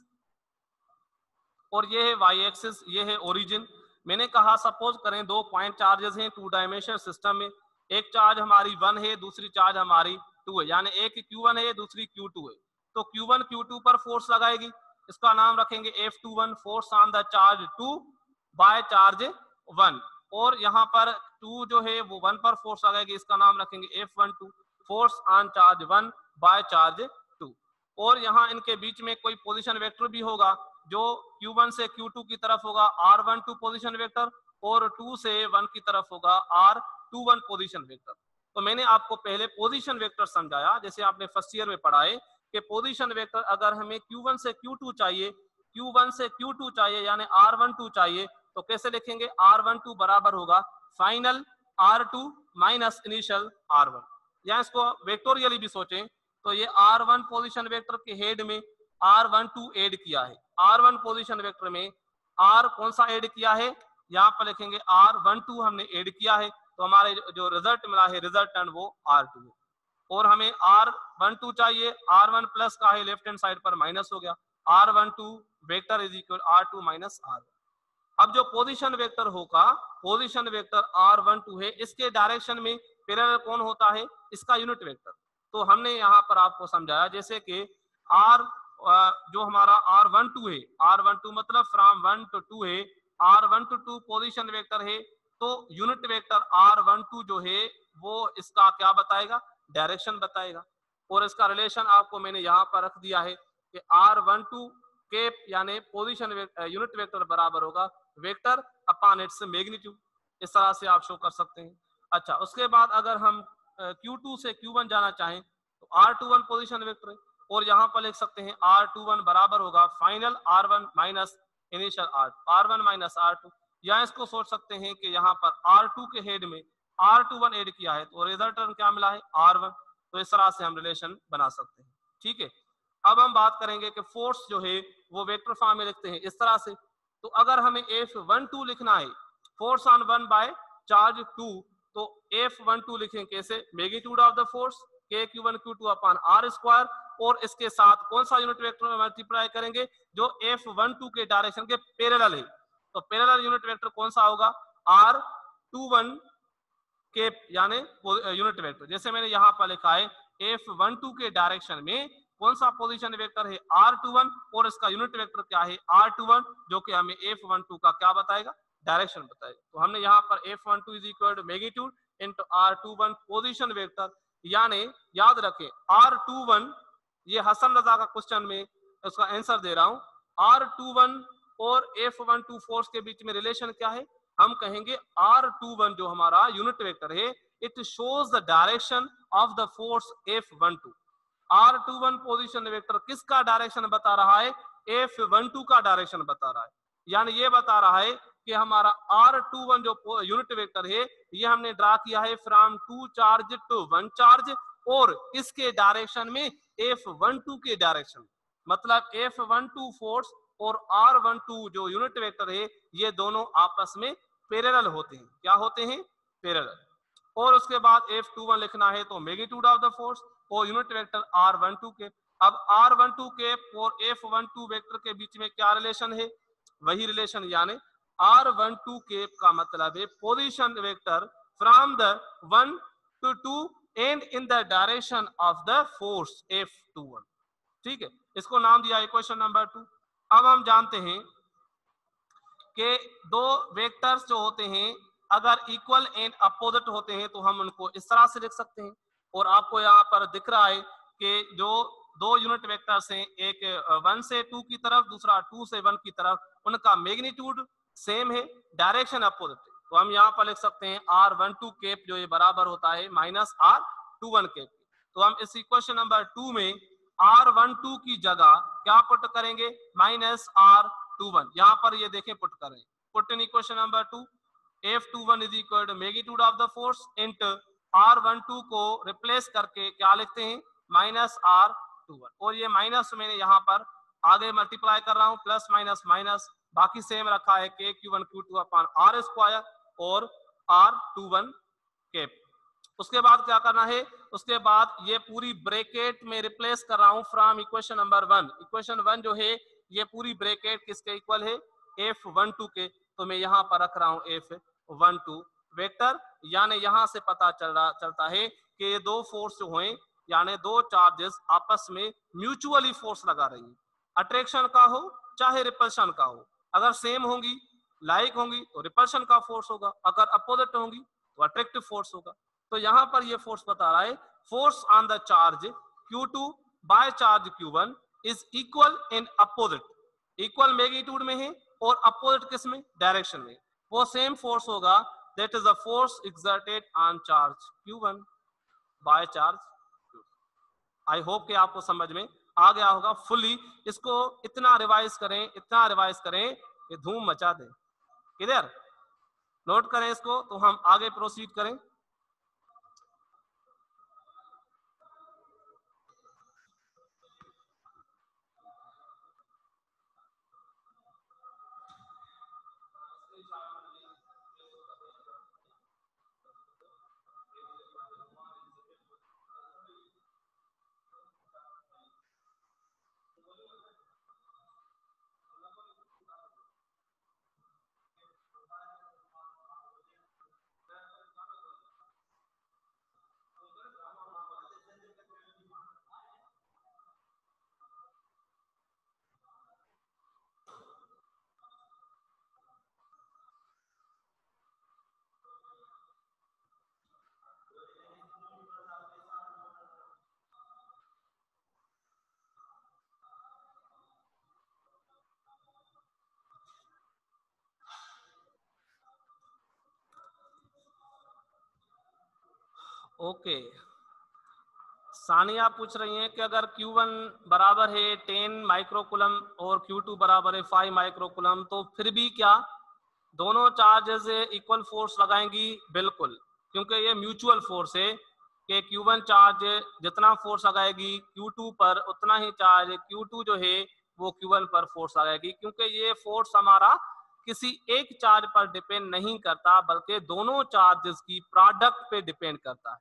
और ये है वाई एक्सिस, ये है ओरिजिन। मैंने कहा सपोज करें 2 पॉइंट चार्जेस हैं 2 डायमेंशन सिस्टम में, एक चार्ज हमारी 1 है, दूसरी चार्ज हमारी 2 है, यानी एक Q1 है दूसरी Q2 है। तो Q1 Q2 पर फोर्स लगाएगी, इसका नाम रखेंगे F21, force on the charge 2 by charge 1। और यहाँ पर 2 जो है वो 1 पर फोर्स लगाएगी, इसका नाम रखेंगे F12, force on charge 1 by charge 2। और यहाँ इनके बीच में कोई पोजीशन वेक्टर भी होगा जो Q1 से Q2 की तरफ होगा R12 पोजीशन वेक्टर, और 2 से 1 की तरफ होगा R21 पोजीशन वेक्टर। तो मैंने आपको पहले पोजीशन वेक्टर समझाया, जैसे आपने फर्स्ट ईयर में पढ़ा है कि पोजीशन वेक्टर अगर हमें Q1 से Q2 चाहिए Q1 से Q2 चाहिए यानी R12 चाहिए, तो कैसे लिखेंगे? R12 बराबर होगा final R2 minus initial R1। या इसको वेक्टोरियली भी सोचें तो ये R1 पोजीशन वेक्टर के हेड में R12 ऐड किया है, R1 पोजीशन वेक्टर में R कौन सा ऐड किया है? यहाँ पर लिखेंगे R12 हमने ऐड किया है, तो हमारे जो रिजल्ट मिला है रिजल्टेंट वो R2 है। और हमें R12 चाहिए, R1 प्लस का है, लेफ्ट हैंड साइड पर माइनस हो गया, R12 vector is equal R2 minus R1। अब जो पोजीशन वेक्टर होगा, पोजीशन वेक्टर R12 है, इसके डायरेक्शन में पैरेलल कौन होता है? इसका यूनिट वेक्टर। तो हमने यहाँ पर आपको समझाया जैसे कि R जो हमारा R12 है, R12 मतलब फ्रॉम 1 to 2 है, R12 पोजीशन वेक्टर है, तो यूनिट वेक्टर R12 जो है वो इसका क्या बताएगा? डायरेक्शन बताएगा। और इसका रिलेशन आपको मैंने यहाँ पर रख दिया है कि R12 केप यानी पोजीशन यूनिट वेक्टर बराबर होगा वेक्टर अपॉन इट्स मैग्नीट्यूड। इस तरह से आप शो कर सकते हैं। अच्छा, उसके बाद अगर हम Q2 से Q1 जाना चाहें तो R21 पोजीशन वेक्टर है, और यहाँ पर लिख सकते हैं R21 बराबर होगा final R1 minus initial R1 minus R2। या इसको सोच सकते हैं कि यहाँ पर R2 के हेड में R21 ऐड किया है, तो रिजल्टेंट क्या मिला है? R1। तो इस तरह से हम रिलेशन बना सकते हैं। ठीक है, अब हम बात करेंगे कि फोर्स जो है वो वेक्टर फॉर्म में लिखते हैं इस तरह से। तो अगर हमें F12 लिखना है, फोर्स ऑन 1 बाय चार्ज 2, तो F12 लिखें कैसे? Magnitude of the force K Q1 Q2 upon R square, और इसके साथ कौन सा यूनिट वेक्टर में मल्टीप्लाई करेंगे? जो F12 के डायरेक्शन के पैरेलल है। तो पैरेलल यूनिट वेक्टर कौन सा होगा? R21 के यानी यूनिट वेक्टर। जैसे मैंने यहाँ पर लिखा है F12 के डायरेक्शन में कौन सा पोजीशन वेक्टर है? R21, और इसका यूनिट वेक्टर क्या है? R21, जो कि हमें F12 का क्या बताएगा? डायरेक्शन बताएगा। तो हमने यहाँ पर F12 is equal to magnitude into R21 position vector, यानी याद रखें R21, ये हसन रजा का क्वेश्चन में उसका आंसर दे रहा हूं। R21 और F12 फोर्स के बीच में रिलेशन क्या है? हम कहेंगे R21 जो हमारा यूनिट वेक्टर है, it shows the direction of the force F12। R21 position vector किसका डायरेक्शन बता रहा है? F12 का डायरेक्शन बता रहा है। यानी ये बता रहा है कि हमारा R21 जो यूनिट वेक्टर है, ये हमने ड्रा किया है फ्रॉम 2 चार्ज टू 1 चार्ज, और इसके डायरेक्शन में F12 के डायरेक्शन, मतलब F12 फोर्स और R12 जो यूनिट वेक्टर है, ये दोनों आपस में पैरेलल होते हैं। क्या होते हैं? पैरेलल। और उसके बाद F21 लिखना है तो मैग्नीट्यूड ऑफ द फोर्स और यूनिट वेक्टर R12 के। अब R12 के और F12 वेक्टर के बीच में क्या रिलेशन है? वही रिलेशन, यानी R12 के का मतलब है position vector from the 1 to 2 and in the direction of the force F21। ठीक है, इसको नाम दिया इक्वेशन नंबर 2। अब हम जानते हैं कि दो वेक्टर्स जो होते हैं अगर इक्वल एंड अपोजिट होते हैं तो हम उनको इस तरह से लिख सकते हैं। और आपको यहाँ पर दिख रहा है कि जो दो यूनिट वेक्टर्स हैं, एक 1 से 2 की तरफ, दूसरा 2 से 1 की तरफ, उनका मैग्नीट्यूड सेम है, डायरेक्शन अपोजिट है। तो हम यहाँ पर लिख सकते हैं R12 केप जो ये बराबर होता है माइनस R21 केप। तो हम इस इक्वेशन नंबर 2 में R12 की जगह क्या पुट करेंगे? Minus R21। यहाँ पर ये देखें पुट करें, put in equation number 2 F21 is equal to magnitude of the force into R12 को रिप्लेस करके क्या लिखते हैं? Minus R21। और ये माइनस मैंने यहाँ पर आगे मल्टीप्लाई कर रहा हूँ, प्लस माइनस माइनस बाकी सेम रखा है K Q1 Q2 upon R square और R21 केप। उसके बाद क्या करना है? उसके बाद ये पूरी ब्रैकेट में रिप्लेस कर रहा हूं फ्रॉम इक्वेशन नंबर 1। इक्वेशन 1 जो है ये पूरी ब्रैकेट किसके इक्वल है? F12 के। तो मैं यहाँ पर रख रहा हूँ F12 वेक्टर, यानी यहाँ से पता चलता है कि ये दो फोर्स जो हैं, यानी दो चार्जेस आपस में म्यूचुअली फोर्स लगा रही है, अट्रैक्शन का हो चाहे रिपल्शन का हो। अगर सेम होंगी, लाइक होंगी, तो रिपल्शन का फोर्स होगा, अगर अपोजिट होंगी तो अट्रैक्टिव फोर्स होगा। तो यहाँ पर ये फोर्स बता रहा है force on the charge Q2 by charge Q1 is equal in opposite, equal magnitude में है और अपोजिट किस में? डायरेक्शन में। वो सेम फोर्स होगा, that is the force exerted on charge Q1 by charge Q2। I hope कि आपको समझ में आ गया होगा फुली। इसको इतना रिवाइज करें कि धूम मचा दे। क्लियर? नोट करें इसको, तो हम आगे प्रोसीड करें। ओके, सानिया पूछ रही हैं कि अगर Q1 बराबर है 10 माइक्रोकुलम और Q2 बराबर है 5 माइक्रोकुलम, तो फिर भी क्या दोनों चार्जेस इक्वल फोर्स लगाएंगी? बिल्कुल, क्योंकि ये म्यूचुअल फोर्स है कि Q1 चार्ज जितना फोर्स लगाएगी Q2 पर, उतना ही चार्ज Q2 जो है वो Q1 पर फोर्स लगाएगी, क्योंकि ये फोर्स हमारा किसी एक चार्ज पर डिपेंड नहीं करता, बल्कि दोनों चार्जेस की प्रोडक्ट पे डिपेंड करता है।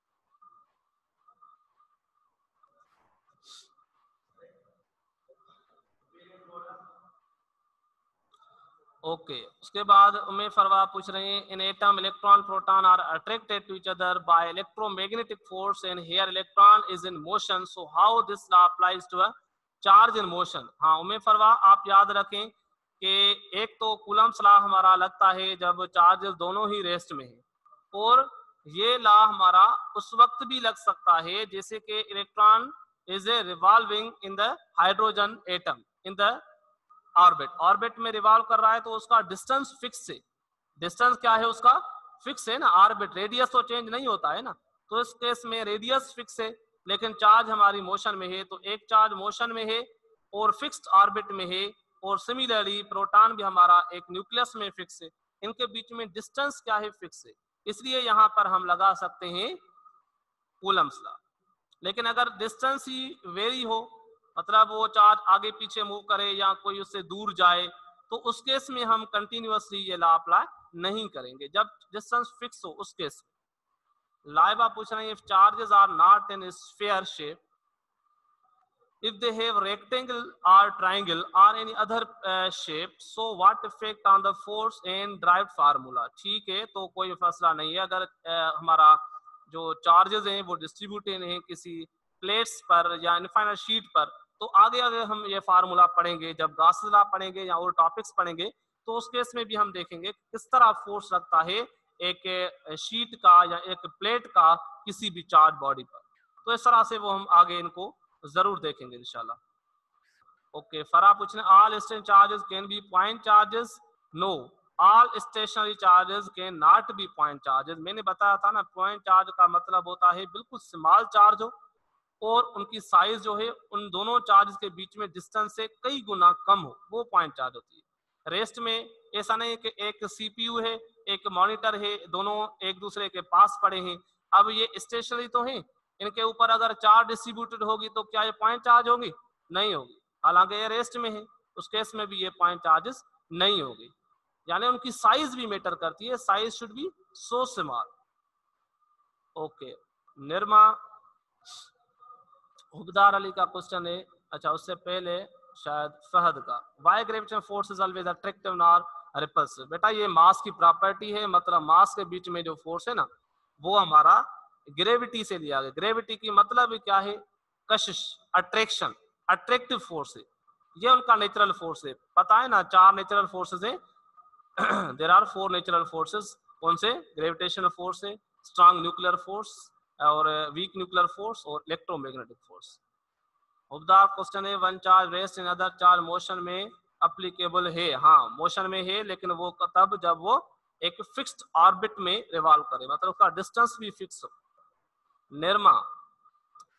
ओके, उसके बाद उम्मे फरवा पूछ रहे हैं, in atom electron proton are attracted to each other by electromagnetic force and here electron is in motion, so how this law applies to a charge in motion. हाँ उम्मे फरवा, आप याद रखें कि एक तो कूलम्स लॉ हमारा लगता है जब चार्जेस दोनों ही रेस्ट में है, और ये लॉ हमारा उस वक्त भी लग सकता है जैसे कि electron is a revolving in the hydrogen atom in the orbit में रिवॉल्व कर रहा है, तो उसका डिस्टेंस फिक्स है। डिस्टेंस क्या है उसका? फिक्स है ना, ऑर्बिट, रेडियस तो चेंज नहीं होता है ना, तो इस केस में रेडियस फिक्स है, लेकिन चार्ज हमारी मोशन में है, तो एक चार्ज मोशन में है और फिक्स्ड ऑर्बिट में है, और सिमिलरली प्रोटॉन भी हमारा एक न्यूक्लियस में फिक्स है, इनके बीच में डिस्टेंस क्या है? फिक्स है, इसलिए यहाँ पर हम लगा सकते हैं कूलम्स लॉ। लेकिन अगर डिस्टेंस ही वेरी हो, मतलब वो चार्ज आगे पीछे मूव करे या कोई उससे दूर जाए, तो उस केस में हम कंटिन्यूअसली ये लॉ अप्लाई नहीं करेंगे, जब डिस्टेंस फिक्स हो उस केस में। लाइबा पूछ रहे हैं, if charges are not in sphere shape, if they have rectangle or triangle or any other shape, so what effect on the force and derived formula? ठीक है, तो कोई फैसला नहीं है। अगर हमारा जो चार्जेस हैं वो डिस्ट्रीब्यूटेड हैं किसी प्लेट्स पर या इनफाइनाइट शीट पर, तो आगे अगर हम ये फार्मूला पढ़ेंगे, जब गॉस लॉ पढ़ेंगे या और टॉपिक्स पढ़ेंगे, तो उस केस में भी हम देखेंगे किस तरह फोर्स लगता है एक शीट का या एक प्लेट का किसी भी चार्ज बॉडी पर। तो इस तरह से वो हम आगे इनको जरूर देखेंगे इंशाल्लाह। ओके, फरा पूछने, all stationary charges can be point charges? No, all stationary charges can not be point charges. मैंने बताया था ना, पॉइंट चार्ज का मतलब होता है बिल्कुल स्मॉल चार्ज हो और उनकी साइज जो है उन दोनों चार्ज के बीच में डिस्टेंस से कई गुना कम हो, वो पॉइंट चार्ज होती है। रेस्ट में ऐसा नहीं कि एक सीपीयू है, एक मॉनिटर है, दोनों एक दूसरे के पास पड़े हैं। अब ये स्टेशनरी तो है, इनके ऊपर अगर चार्ज डिस्ट्रीब्यूटेड होगी तो क्या ये पॉइंट चार्ज होगी? नहीं होगी। हालांकि ये रेस्ट में है, उस केस में भी ये पॉइंट चार्जेस नहीं होगी। यानी उनकी साइज भी मैटर करती है, size should be so small. Okay, Nirma Hubdar Ali का क्वेश्चन है, अच्छा उससे पहले शायद फहद का, why gravitation force is always attractive not repulsive. बेटा ये मास की प्रॉपर्टी है, मतलब मास के बीच में जो फोर्स है ना, वो हमारा ग्रेविटी से लिया गया। ग्रेविटी की मतलब क्या है? कशिश, अट्रैक्शन, अट्रैक्टिव फोर्स है, ये उनका नेचुरल फोर्स है। पता है ना, 4 नेचुरल फोर्सेस है। There are 4 natural forces. कौन से? ग्रेविटेशनल फोर्स है, स्ट्रॉन्ग न्यूक्लियर फोर्स और वीक न्यूक्लियर फोर्स और इलेक्ट्रोमैग्नेटिक फोर्स। उपदा क्वेश्चन है, one charge rest in other charge motion में अप्लीकेबल है? हाँ मोशन में है, लेकिन वो तब जब वो एक फिक्स्ड ऑर्बिट में रिवॉल्व करे, मतलब उसका डिस्टेंस भी फिक्स हो। निर्मा,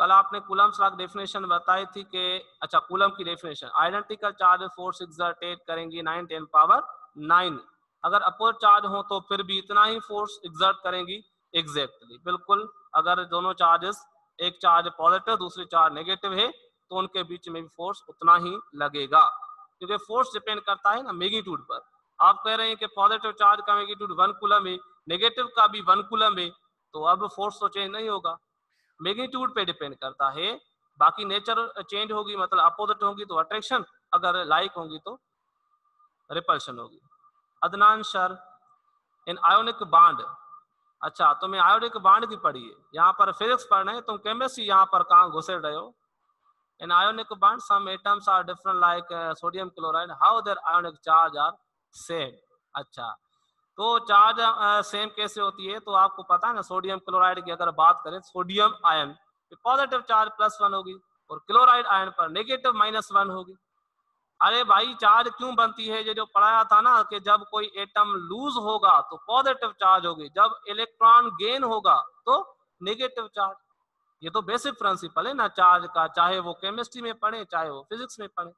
कल आपने कूलम्स लॉ की डेफिनेशन बताई थी कि अच्छा कूलम की definition, identical charge force exerted करेंगी 9 10 पावर 9, अगर अपोजिट चार्ज हो तो फिर भी इतना ही फोर्स एक्सर्ट करेंगी एग्जैक्टली, बिल्कुल। अगर दोनों चार्जेस, एक चार्ज पॉजिटिव दूसरी चार्ज नेगेटिव है तो उनके बीच में भी फोर्स उतना ही लगेगा, क्योंकि फोर्स डिपेंड करता है ना मैग्नीट्यूड पर। आप कह रहे हैं कि पॉजिटिव चार्ज का मैग्नीट्यूड 1 कूलम है, नेगेटिव का भी 1 कूलम है, तो अब फोर्स तो चेंज नहीं होगा, मैग्नीट्यूड पे डिपेंड करता है। बाकी नेचर चेंज होगी, मतलब अपोजिट होगी तो अट्रैक्शन, अगर लाइक होंगी तो रिपल्शन होगी। Adnan sir, in ionic bond, अच्छा तुम्हें आयोनिक बॉन्ड की पढ़ी है, यहाँ पर फिजिक्स पढ़ना है, तुम केमिस्ट्री यहाँ पर कहाँ घुसे रहे हो। In ionic bond some atoms are different like sodium chloride, how there ionic charge are same. अच्छा तो चार्ज सेम कैसे होती है, तो आपको पता है ना, सोडियम क्लोराइड की अगर बात करें, सोडियम आयन पॉजिटिव चार्ज +1 होगी और क्लोराइड आयन पर नेगेटिव -1 होगी। अरे भाई चार्ज क्यों बनती है, ये जो पढ़ाया था ना कि जब कोई एटम लूज होगा तो पॉजिटिव चार्ज होगी, जब इलेक्ट्रॉन गेन होगा तो नेगेटिव चार्ज। ये तो बेसिक प्रिंसिपल है ना चार्ज का, चाहे वो केमिस्ट्री में पढ़े चाहे वो फिजिक्स में पढ़े।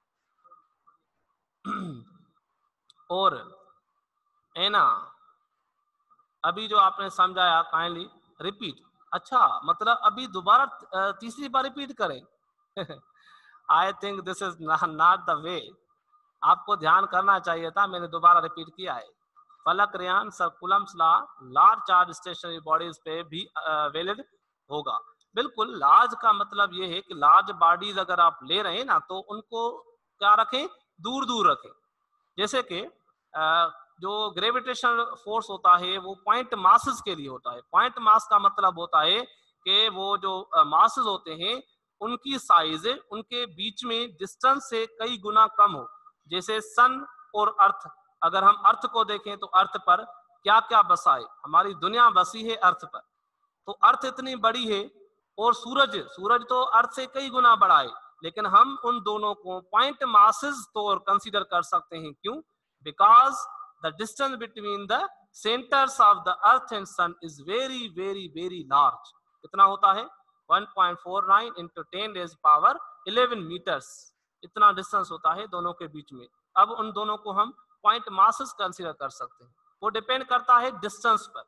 और है ना, अभी जो आपने समझाया काइंडली रिपीट। अच्छा मतलब अभी दोबारा तीसरी बार रिपीट करें? I think this is not the way, आपको ध्यान करना चाहिए था, मैंने दोबारा रिपीट किया है। Falak Rayan sir coulomb's law large charge stationary bodies पे भी वैलिड होगा। बिल्कुल, लार्ज का मतलब ये है कि लार्ज बॉडीज अगर आप ले रहे हैं ना तो उनको क्या रखें, दूर दूर रखें। जैसे कि जो ग्रेविटेशनल फोर्स होता है वो पॉइंट मासेस के लिए होता है। पॉइंट मास का मतलब होता है कि वो जो मासेस होते हैं उनकी साइज उनके बीच में डिस्टेंस से कई गुना कम हो। जैसे सन और अर्थ, अगर हम अर्थ को देखें तो अर्थ पर क्या क्या बसा है, हमारी दुनिया बसी है अर्थ पर, तो अर्थ इतनी बड़ी है, और सूरज, सूरज तो अर्थ से कई गुना बड़ा है, लेकिन हम उन दोनों को पॉइंट मासेस तो कंसीडर कर सकते हैं। क्यों? Because the distance between the centres of the earth and sun is very very very large. कितना होता है? 1.49 इंटू 10⁻11 मीटर्स, इतना डिस्टेंस होता है दोनों के बीच में। अब उन दोनों को हम पॉइंट मासेस कंसीडर कर सकते हैं, वो डिपेंड करता है डिस्टेंस पर।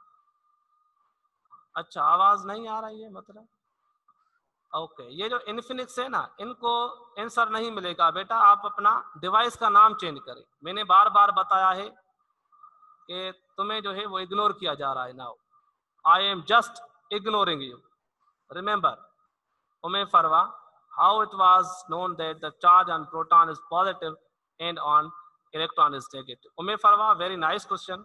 अच्छा आवाज नहीं आ रही है मतलब? ओके, ये जो इन्फिनिक्स है ना, इनको आंसर नहीं मिलेगा बेटा, आप अपना डिवाइस का नाम चेंज करें। मैंने बार बार बताया है कि तुम्हें जो है वो इग्नोर किया जा रहा है। Now I am just ignoring you. Remember Umme Farwa, how it was known that the charge on proton is positive and on electron is negative? उमे फरवा, वेरी नाइस क्वेश्चन।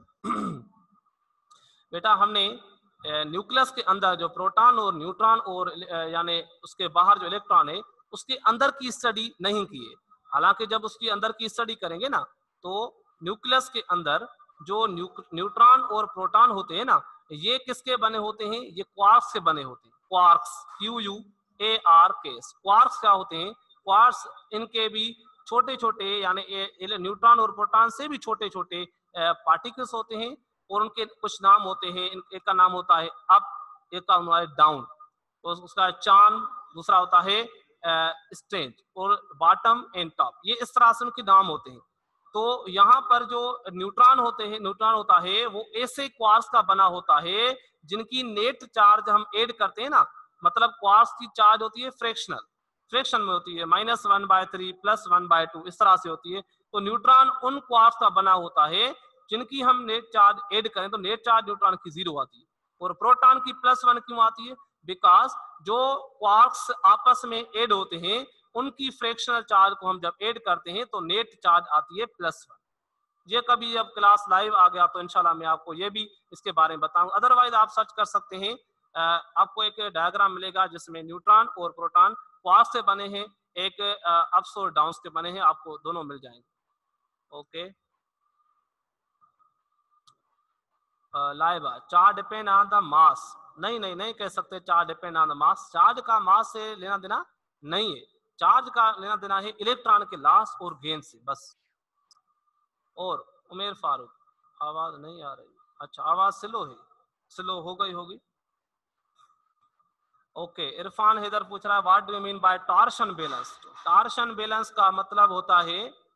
बेटा हमने न्यूक्लियस के अंदर जो प्रोटॉन और न्यूट्रॉन और यानी उसके बाहर जो इलेक्ट्रॉन है उसके अंदर की स्टडी नहीं की है। हालांकि जब उसकी अंदर की स्टडी करेंगे ना तो न्यूक्लियस के अंदर जो न्यूट्रॉन और प्रोटॉन होते हैं ना, ये किसके बने होते हैं? ये क्वार्क्स के बने होते हैं। Quarks, QUARKS। क्वार्क्स क्या होते हैं? क्वार्क्स इनके भी छोटे छोटे यानी न्यूट्रॉन और प्रोटॉन से भी छोटे छोटे पार्टिकल्स होते हैं, और उनके कुछ नाम होते हैं। एक का नाम होता है अप, एक का होता है डाउन, तो उसका चार्म, दूसरा होता है स्ट्रेंथ, और बॉटम एंड टॉप, ये इस तरह से उनके नाम होते हैं। तो यहाँ पर जो न्यूट्रॉन होते हैं, न्यूट्रॉन होता है वो ऐसे क्वार्क्स का बना होता है जिनकी नेट चार्ज हम ऐड करते हैं ना, मतलब क्वार्क्स की चार्ज होती है फ्रैक्शनल, फ्रैक्शन में होती है, -1/3 +1/2 इस तरह से होती है। तो न्यूट्रॉन उन क्वार्क्स का बना होता है जिनकी हम नेट चार्ज ऐड करें तो नेट चार्ज न्यूट्रॉन की 0 आती है, और प्रोटॉन की +1 क्यों आती है? बिकॉज जो क्वार्क्स आपस में ऐड होते हैं उनकी फ्रैक्शनल चार्ज को हम जब ऐड करते हैं तो नेट चार्ज आती है +1। ये कभी जब क्लास लाइव आ गया तो इंशाल्लाह मैं आपको ये भी इसके बारे में बताऊंगा। अदरवाइज आप सर्च कर सकते हैं, आपको एक डायग्राम मिलेगा जिसमें न्यूट्रॉन और प्रोटॉन क्वार्क्स से बने हैं, एक अप्स और डाउन्स के बने हैं, आपको दोनों मिल जाएंगे। Okay, Laiba, charge depend on the mass. नहीं नहीं नहीं कह सकते charge depend on the mass, charge का मास से लेना देना नहीं है, चार्ज का लेना देना है इलेक्ट्रॉन के लॉस और गेन से बस। और उमेर फारूक, आवाज नहीं आ रही? अच्छा आवाज स्लो है, स्लो हो गई होगी। ओके, इरफान हैदर पूछ रहा है what do you mean by torsion balance. Torsion balance का मतलब होता है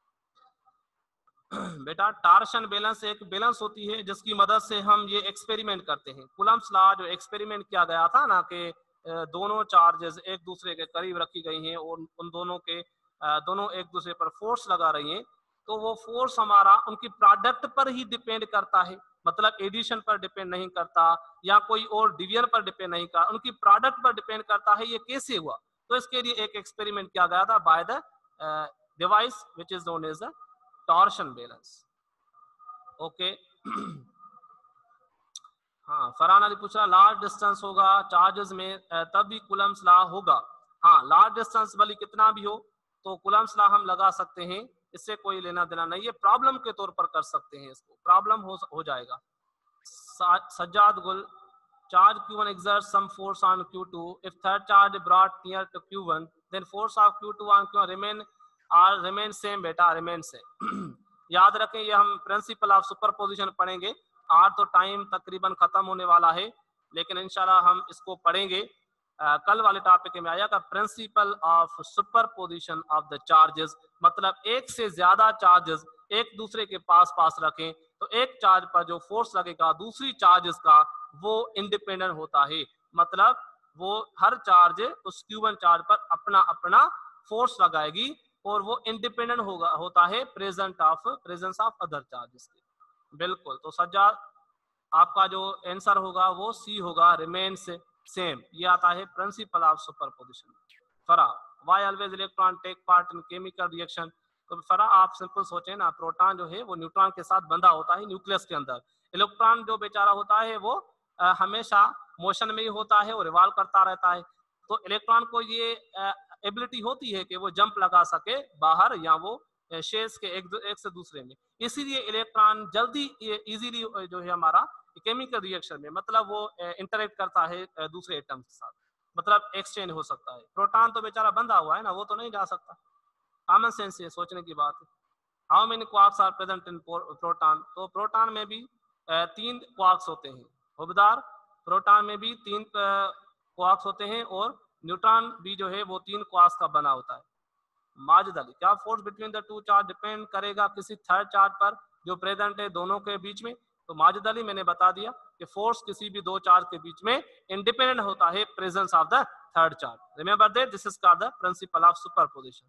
बेटा, टार्शन बैलेंस एक बैलेंस होती है जिसकी मदद से हम ये एक्सपेरिमेंट करते हैं। कुलम्स लॉ जो एक्सपेरिमेंट किया गया था ना कि दोनों चार्जेस एक दूसरे के करीब रखी गई हैं और उन दोनों के दोनों एक दूसरे पर फोर्स लगा रही हैं, तो वो फोर्स हमारा उनकी प्रोडक्ट पर ही डिपेंड करता है, मतलब एडिशन पर डिपेंड नहीं करता या कोई और डिवीजन पर डिपेंड नहीं करता, उनकी प्रोडक्ट पर डिपेंड करता है। ये कैसे हुआ? तो इसके लिए एक एक्सपेरिमेंट किया गया था by the device which is known as the torsion balance. Okay हाँ, फरहान अली पूछ रहा लार्ज डिस्टेंस होगा चार्जेस में तब भी कुलम्स लॉ होगा। हाँ, लार्ज डिस्टेंस भले कितना भी हो तो कुलम्स लॉ हम लगा सकते हैं, इससे कोई लेना देना नहीं है। प्रॉब्लम के तौर पर कर सकते हैं, इसको प्रॉब्लम हो जाएगा। सज्जाद गुल, charge q1 exerts some force on q2 if third charge brought near to q1 then force of q2 on q1 remain same बेटा, remain same याद रखें, ये हम प्रिंसिपल ऑफ सुपरपोजिशन पढ़ेंगे। आज तो टाइम तकरीबन खत्म होने वाला है, लेकिन इंशाल्लाह हम इसको पढ़ेंगे कल वाले टॉपिक में आएगा principle of superposition of the charges. मतलब एक से ज्यादा चार्जेस एक दूसरे के पास पास रखें तो एक चार्ज पर जो फोर्स लगेगा दूसरी चार्जेस का वो इंडिपेंडेंट होता है। मतलब वो हर चार्ज उस Q1 चार्ज पर अपना अपना फोर्स लगाएगी और वो इंडिपेंडेंट होता है प्रेजेंस ऑफ अदर चार्जेस के। बिल्कुल, तो सज्जाद आपका जो आंसर होगा वो सी होगा, रिमेन्स सेम। ये आता है principle of superposition. Fara, why always electron take part in chemical reaction. तो फरा आप सिंपल सोचें ना, प्रोटॉन जो है वो न्यूट्रॉन के साथ बंधा होता है न्यूक्लियस के अंदर। इलेक्ट्रॉन जो बेचारा होता है वो हमेशा मोशन में ही होता है और रिवॉल्व करता रहता है। तो इलेक्ट्रॉन को ये एबिलिटी होती है कि वो जंप लगा सके बाहर या वो शेल्स के एक से दूसरे में। इसीलिए इलेक्ट्रॉन जल्दी इजीली जो है हमारा केमिकल रिएक्शन में मतलब वो इंटरेक्ट करता है दूसरे एटम्स के साथ, मतलब एक्सचेंज हो सकता है। प्रोटॉन तो बेचारा बंधा हुआ है ना, वो तो नहीं जा सकता। कॉमन सेंस ये सोचने की बात है। How many quarks are present in proton. तो प्रोटॉन में भी 3 क्वार्क्स होते हैं। हुबदार, प्रोटॉन में भी 3 क्वार्क्स होते हैं और न्यूट्रॉन भी जो है वो 3 क्वार्क्स का बना होता है। माजिद अली, क्या force between the two charge depend करेगा किसी थर्ड चार्ज पर जो प्रेजेंट है दोनों के बीच में। तो माजिद अली मैंने बता दिया कि फोर्स किसी भी दो चार्ज के बीच में इंडिपेंडेंट होता है presence of the third charge. Remember that this is called the principle of superposition.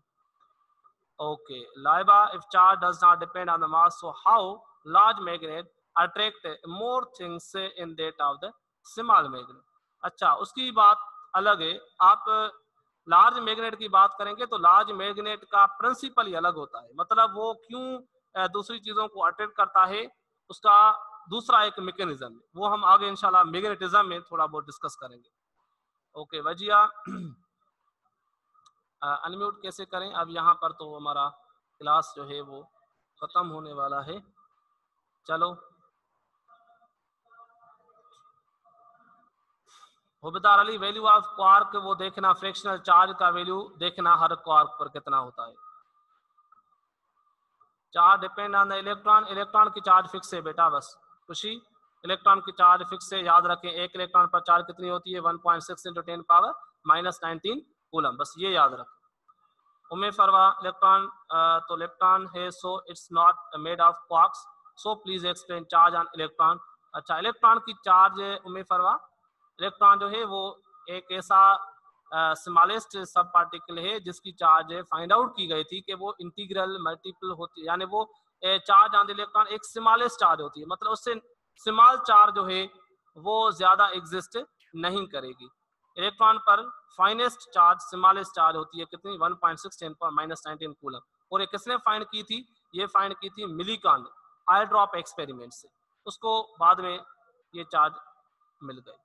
Okay, Laiba, if charge does not depend on the mass, so how large magnet attract more things in that of the small magnet? अच्छा, उसकी बात अलग है। आप लार्ज मैग्नेट की बात करेंगे तो लार्ज मैग्नेट का प्रिंसिपल ही अलग होता है। मतलब वो क्यों दूसरी चीजों को अट्रैक्ट करता है, उसका दूसरा एक मैकेनिज्म है, वो हम आगे इंशाल्लाह मैग्नेटिज्म में थोड़ा बहुत डिस्कस करेंगे। ओके वजिया, अनम्यूट कैसे करें? अब यहाँ पर तो हमारा क्लास जो है वो खत्म होने वाला है। चलो, Hubdar Ali, value of quark वो देखना, फ्रैक्शनल चार्ज का वैल्यू देखना हर क्वार्क पर कितना होता है। Charge depend on the electron, electron की चार्ज फिक्स है बेटा, बस खुशी इलेक्ट्रॉन की चार्ज फिक्स है। याद रखें एक इलेक्ट्रॉन पर चार्ज कितनी होती है? 1.6 × 10⁻⁻19 कूलम, बस ये याद रखें। उमे फरवा, इलेक्ट्रॉन तो इलेक्ट्रॉन है so it's not made of quarks, so please explain charge on electron. अच्छा, इलेक्ट्रॉन की चार्ज उमे फरवा, इलेक्ट्रॉन जो है वो एक ऐसा स्मॉलेस्ट सब पार्टिकल है जिसकी चार्ज फाइंड आउट की गई थी कि वो इंटीग्रल मल्टीपल होती है, यानी वो चार्ज ऑन इलेक्ट्रॉन एक स्मॉलेस्ट चार्ज होती है, मतलब उससे स्मॉल चार्ज जो है वो ज्यादा एग्जिस्ट नहीं करेगी। इलेक्ट्रॉन पर फाइनेस्ट चार्ज स्मॉलेस्ट चार्ज होती है कितनी? 1.6 × 10⁻19 कूलम। और ये किसने फाइंड की थी? ये फाइंड की थी मिलीकॉन आई ड्रॉप एक्सपेरिमेंट से, उसको बाद में ये चार्ज मिल गई।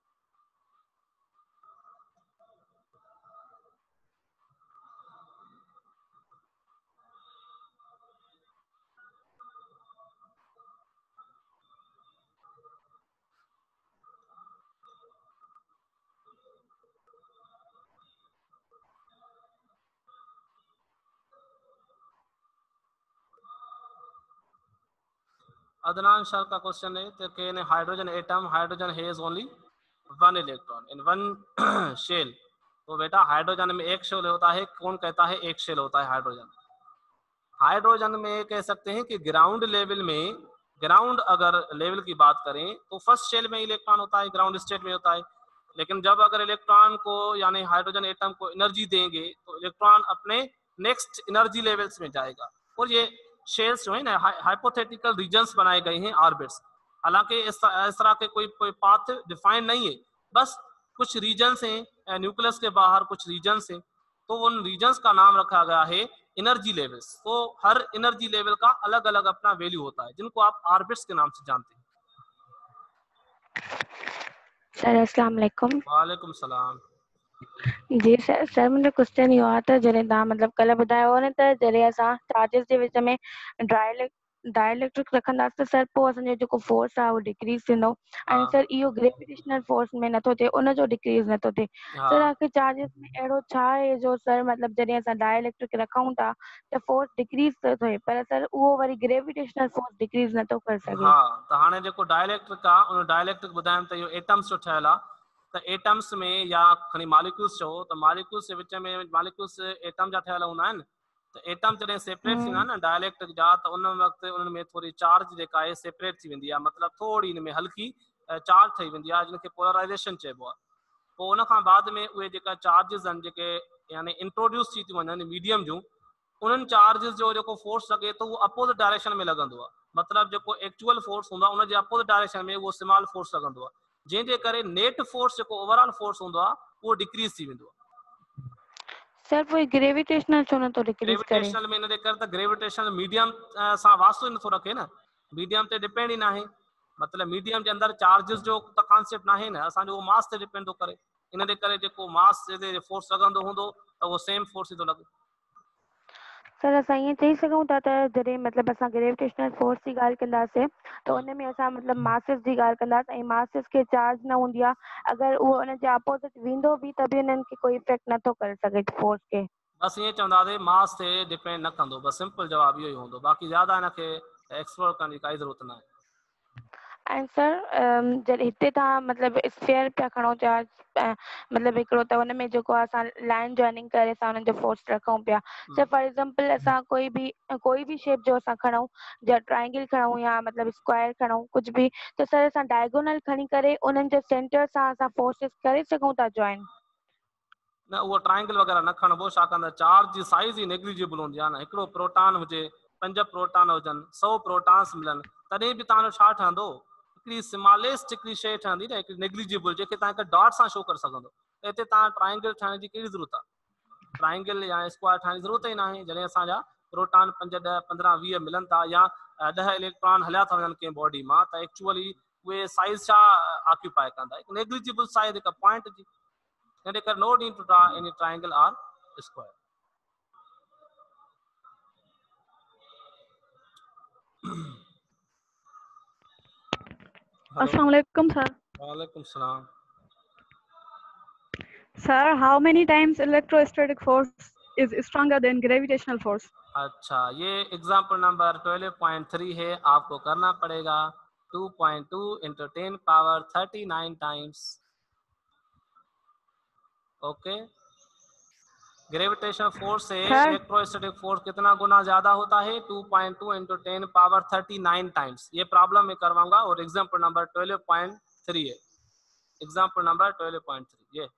अदनान सर का क्वेश्चन है कि hydrogen atom hydrogen has only 1 electron in 1 shell. तो बेटा हाइड्रोजन में एक शेल होता है, कौन कहता है एक शेल होता है हाइड्रोजन। हाइड्रोजन में कह सकते हैं कि ग्राउंड लेवल में, ग्राउंड अगर लेवल की बात करें तो फर्स्ट शेल में इलेक्ट्रॉन होता है, ग्राउंड स्टेट में होता है। लेकिन जब अगर इलेक्ट्रॉन को यानी हाइड्रोजन एटम को एनर्जी देंगे तो इलेक्ट्रॉन अपने नेक्स्ट एनर्जी लेवल्स में जाएगा। और ये शेल्स जो है ना हाइपोथेटिकल रीजन्स बनाए गए हैं ऑर्बिट्स। हालांकि इस तरह के कोई पाथ डिफाइन नहीं है, बस कुछ रीजन्स हैं न्यूक्लियस के बाहर, कुछ रीजन्स हैं, तो उन रीजन्स का नाम रखा गया है एनर्जी लेवल्स। तो हर एनर्जी लेवल का अलग अलग अपना वैल्यू होता है, जिनको आप ऑर्बिट्स के नाम से जानते हैं। सर अस्सलाम वालेकुम। वालेकुम सलाम। जी सर मुंहिंजो क्वेश्चन इहो आहे त जॾहिं तव्हां मतिलबु कल्ह ॿुधायो हो न त जॾहिं असां चार्जिस जे विच में डाइलेक्ट्रिक रखंदासीं त सर पोइ असांजो जेको फोर्स आहे उहो डिक्रीज़ थींदो ऐं हाँ सर इहो ग्रेविटेशनल फोर्स में नथो थिए, उनजो डिक्रीज़ नथो थिए। सर हाँ आखिर चार्जिस में अहिड़ो छा आहे जो सर मतिलबु जॾहिं असां डाइलेक्ट्रिक रखूं था त फोर्स डिक्रीज़ थो थिए, पर सर उहो वरी ग्रेविटेशनल फोर्स डिक्रीज़ नथो करे सघे। हाँ, त हाणे जेको डाइलेक्ट्रिक आहे उन डाइलेक्ट्रिक ॿुधायमि त इहो एटम्स जो ठहियल आहे। त एटम्स में या खणी मॉलिक्यूल्स चओ त मॉलिक्यूल्स जे विच में मॉलिक्यूल्स एटम जा ठहियल हूंदा आहिनि। त एटम जॾहिं सेपरेट थींदा आहिनि न डाइलेक्ट्रिक जा, त उन वक़्तु उन्हनि में थोरी चार्ज जेका आहे सेपरेट थी वेंदी आहे, मतिलबु थोरी हिन में हल्की चार्ज ठही वेंदी आहे, जिनखे पोलराइज़ेशन चइबो आहे। पोइ उन खां बाद में उहे जेका चार्जिस आहिनि जेके यानी इंट्रोड्यूस थी थियूं वञनि मीडियम जूं, उन्हनि चार्जिस जो जेको फोर्स लॻे थो उहो अपोज़िट डायरेक्शन में लॻंदो आहे। मतिलबु जेको एक्चुअल फोर्स हूंदो आहे उनजे अपोज़िट डायरेक्शन में उहो स्मॉल फोर्स लॻंदो आहे, जंहिंजे करे नेट फोर्स जेको ओवरऑल फोर्स हूंदो आहे उहो डिक्रीज़ थी वेंदो आहे। सर पोइ ग्रेविटेशनल छो नथो डिक्रीज़ करे? ग्रेविटेशनल में इनजे करे त ग्रेविटेशनल मीडियम सां वास्तो ई नथो रखे न, मीडियम ते डिपेंड ई न आहे। मतिलबु मीडियम जे अंदरि चार्जिस जो त कॉन्सेप्ट न आहे न, असांजो उहो मास ते डिपेंड थो करे। इन जे करे जेको मास ते फोर्स लॻंदो हूंदो त उहो सेम फोर्स ई थो लॻे। सर असां ईअं चई सघूं था त जॾहिं मतिलबु असां ग्रेविटेशनल फोर्स जी ॻाल्हि कंदासीं त उन में असां मतिलबु मासिस जी ॻाल्हि कंदासीं ऐं मासिस खे चार्ज न हूंदी आहे, अगरि उहो उनजे अपोज़िट वेंदो बि त बि उन्हनि खे कोई इफेक्ट नथो करे सघे फोर्स खे। बस ईअं चवंदासीं मास ते डिपेंड न कंदो, बस सिंपल जवाब इहो ई हूंदो, बाक़ी ज्यादा हिनखे एक्सप्लोर करण जी काई ज़रूरत न आहे। ऐं सर जॾहिं हिते तव्हां मतिलबु स्फेयर पिया खणो चार्ज, मतिलबु हिकिड़ो त हुन में जेको आहे असां लाइन जॉइनिंग करे असां हुननि जो फोर्स रखूं पिया। सर फॉर एग्जांपल असां कोई बि शेप जो असां खणूं, या ट्राइंगल खणूं या मतिलबु स्क्वायर खणूं कुझु बि, त सर असां डायगोनल खणी करे उन्हनि जे सेंटर सां असां फोर्सिस करे सघूं था जॉइन? न, उहो ट्राइंगल वग़ैरह न खणबो, छाकाणि त चार्ज जी साइज़ ई नेग्लिजिबल हूंदी आहे न। हिकिड़ो प्रोटॉन हुजे, 5 प्रोटॉन हुजनि, 100 प्रोटॉन्स मिलनि, तॾहिं बि तव्हांजो छा ठहंदो? हिकिड़ी स्मॉलेस्ट हिकिड़ी शइ ठहंदी न, हिकिड़ी नेग्लिजिबल, जेके तव्हां हिकु डॉट सां शो करे सघंदो। त हिते तव्हां ट्राइंगल ठाहिण जी कहिड़ी ज़रूरत आहे? ट्राइंगल या स्क्वायर ठाहिण जी ज़रूरत ई न आहे, जॾहिं असांजा प्रोटॉन 5, 10, 15, 20 मिलनि था, या 10 इलेक्ट्रॉन हलिया था वञनि कंहिं बॉडी मां, त एक्चुअली उहे साइज़ छा ऑक्यूपाई कंदा? हिकु नेग्लिजिबल साइज़, हिकु पॉइंट जी। No need to draw any triangle or square. Assalamu alaikum, sir. Walaikum salam. Sir, how many times electrostatic force is stronger than gravitational force? अच्छा, ये एग्जाम्पल नंबर 12.3 है, आपको करना पड़ेगा 2.2 × 10⁻39 टाइम्स। ओके, ग्रेविटेशन फोर्स से इलेक्ट्रोस्टैटिक फोर्स कितना गुना ज्यादा होता है? 2.2 × 10⁻39 टाइम्स। ये प्रॉब्लम में करवाऊंगा, और एग्जाम्पल नंबर 12.3 है, एग्जाम्पल नंबर 12.3 ये।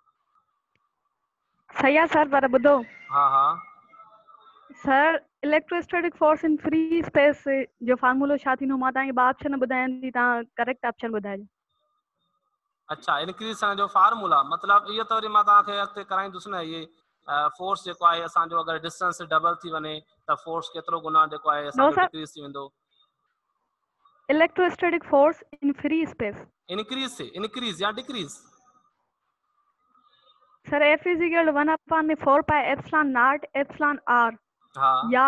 सही है सर, पर बुधो। हाँ हाँ sir, electrostatic force in free space जो फार्मूलो छा थींदो? मां तव्हांखे ॿ ऑप्शन ॿुधायां थी, तव्हां करेक्ट ऑप्शन ॿुधाइजो। अच्छा, इंक्रीज थियण जो फार्मूला, मतलब इहो त वरी मां तव्हांखे अॻिते कराईंदुसि न। ये फोर्स जेको आहे असांजो, अगरि डिस्टेंस डबल थी वञे त फोर्स केतिरो गुना जेको आहे असांजो डिक्रीज थी वेंदो? Electrostatic force in free space increase से इंक्रीज या डिक्रीज? सर F = 1/4πε0 εr, हाँ या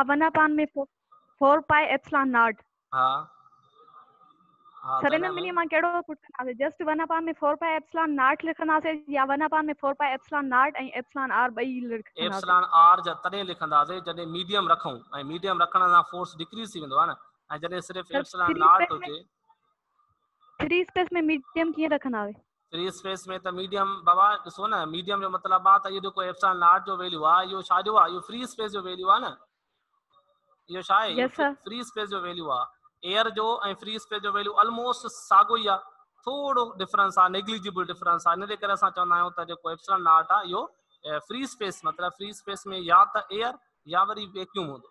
1/4πε0। हाँ हाँ, सर इन में मां कहिड़ो पुट कंदासीं? जस्ट 1/4πε0 लिखंदासीं, या 1/4πε0 ऐं εr ॿई लिखंदासीं? εr तॾहिं लिखंदासीं जॾहिं मीडियम रखूं, ऐं मीडियम रखण सां फोर्स डिक्रीज थी वेंदो आहे न। ऐं जॾहिं सिर्फ़ु εr हुजे। फ्री स्पेस में मीडियम कीअं रखंदासीं? फ्री स्पेस में तो मीडियम बाबा ॾिसो न, मीडियम जो मतिलबु आहे त इहो जेको एप्सिलॉन नॉट जो वैल्यू आहे इहो छा जो आहे, इहो फ्री स्पेस जो वैल्यू आहे न, इहो छा आहे, Yes, sir. फ्री स्पेस जो वैल्यू आहे। एयर जो ऐं फ्री स्पेस जो वैल्यू ऑलमोस्ट साॻियो ई आहे, थोरो डिफरेंस आहे, नेग्लिजिबल डिफरेंस आहे। इन करे असां चवंदा आहियूं त जेको एप्सिलॉन नॉट आहे इहो फ्री स्पेस, मतिलबु फ्री स्पेस में या त एयर या वरी वैक्यूम हूंदो।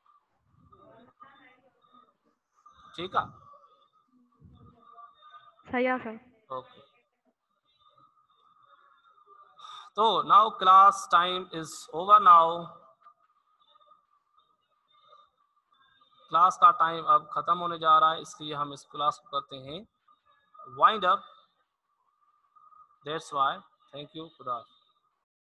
ठीकु आहे, सही आहे सर। ओके। तो now class time is over now, class का टाइम अब खत्म होने जा रहा है, इसलिए हम इस क्लास को करते हैं wind up. That's why, thank you, खुदा।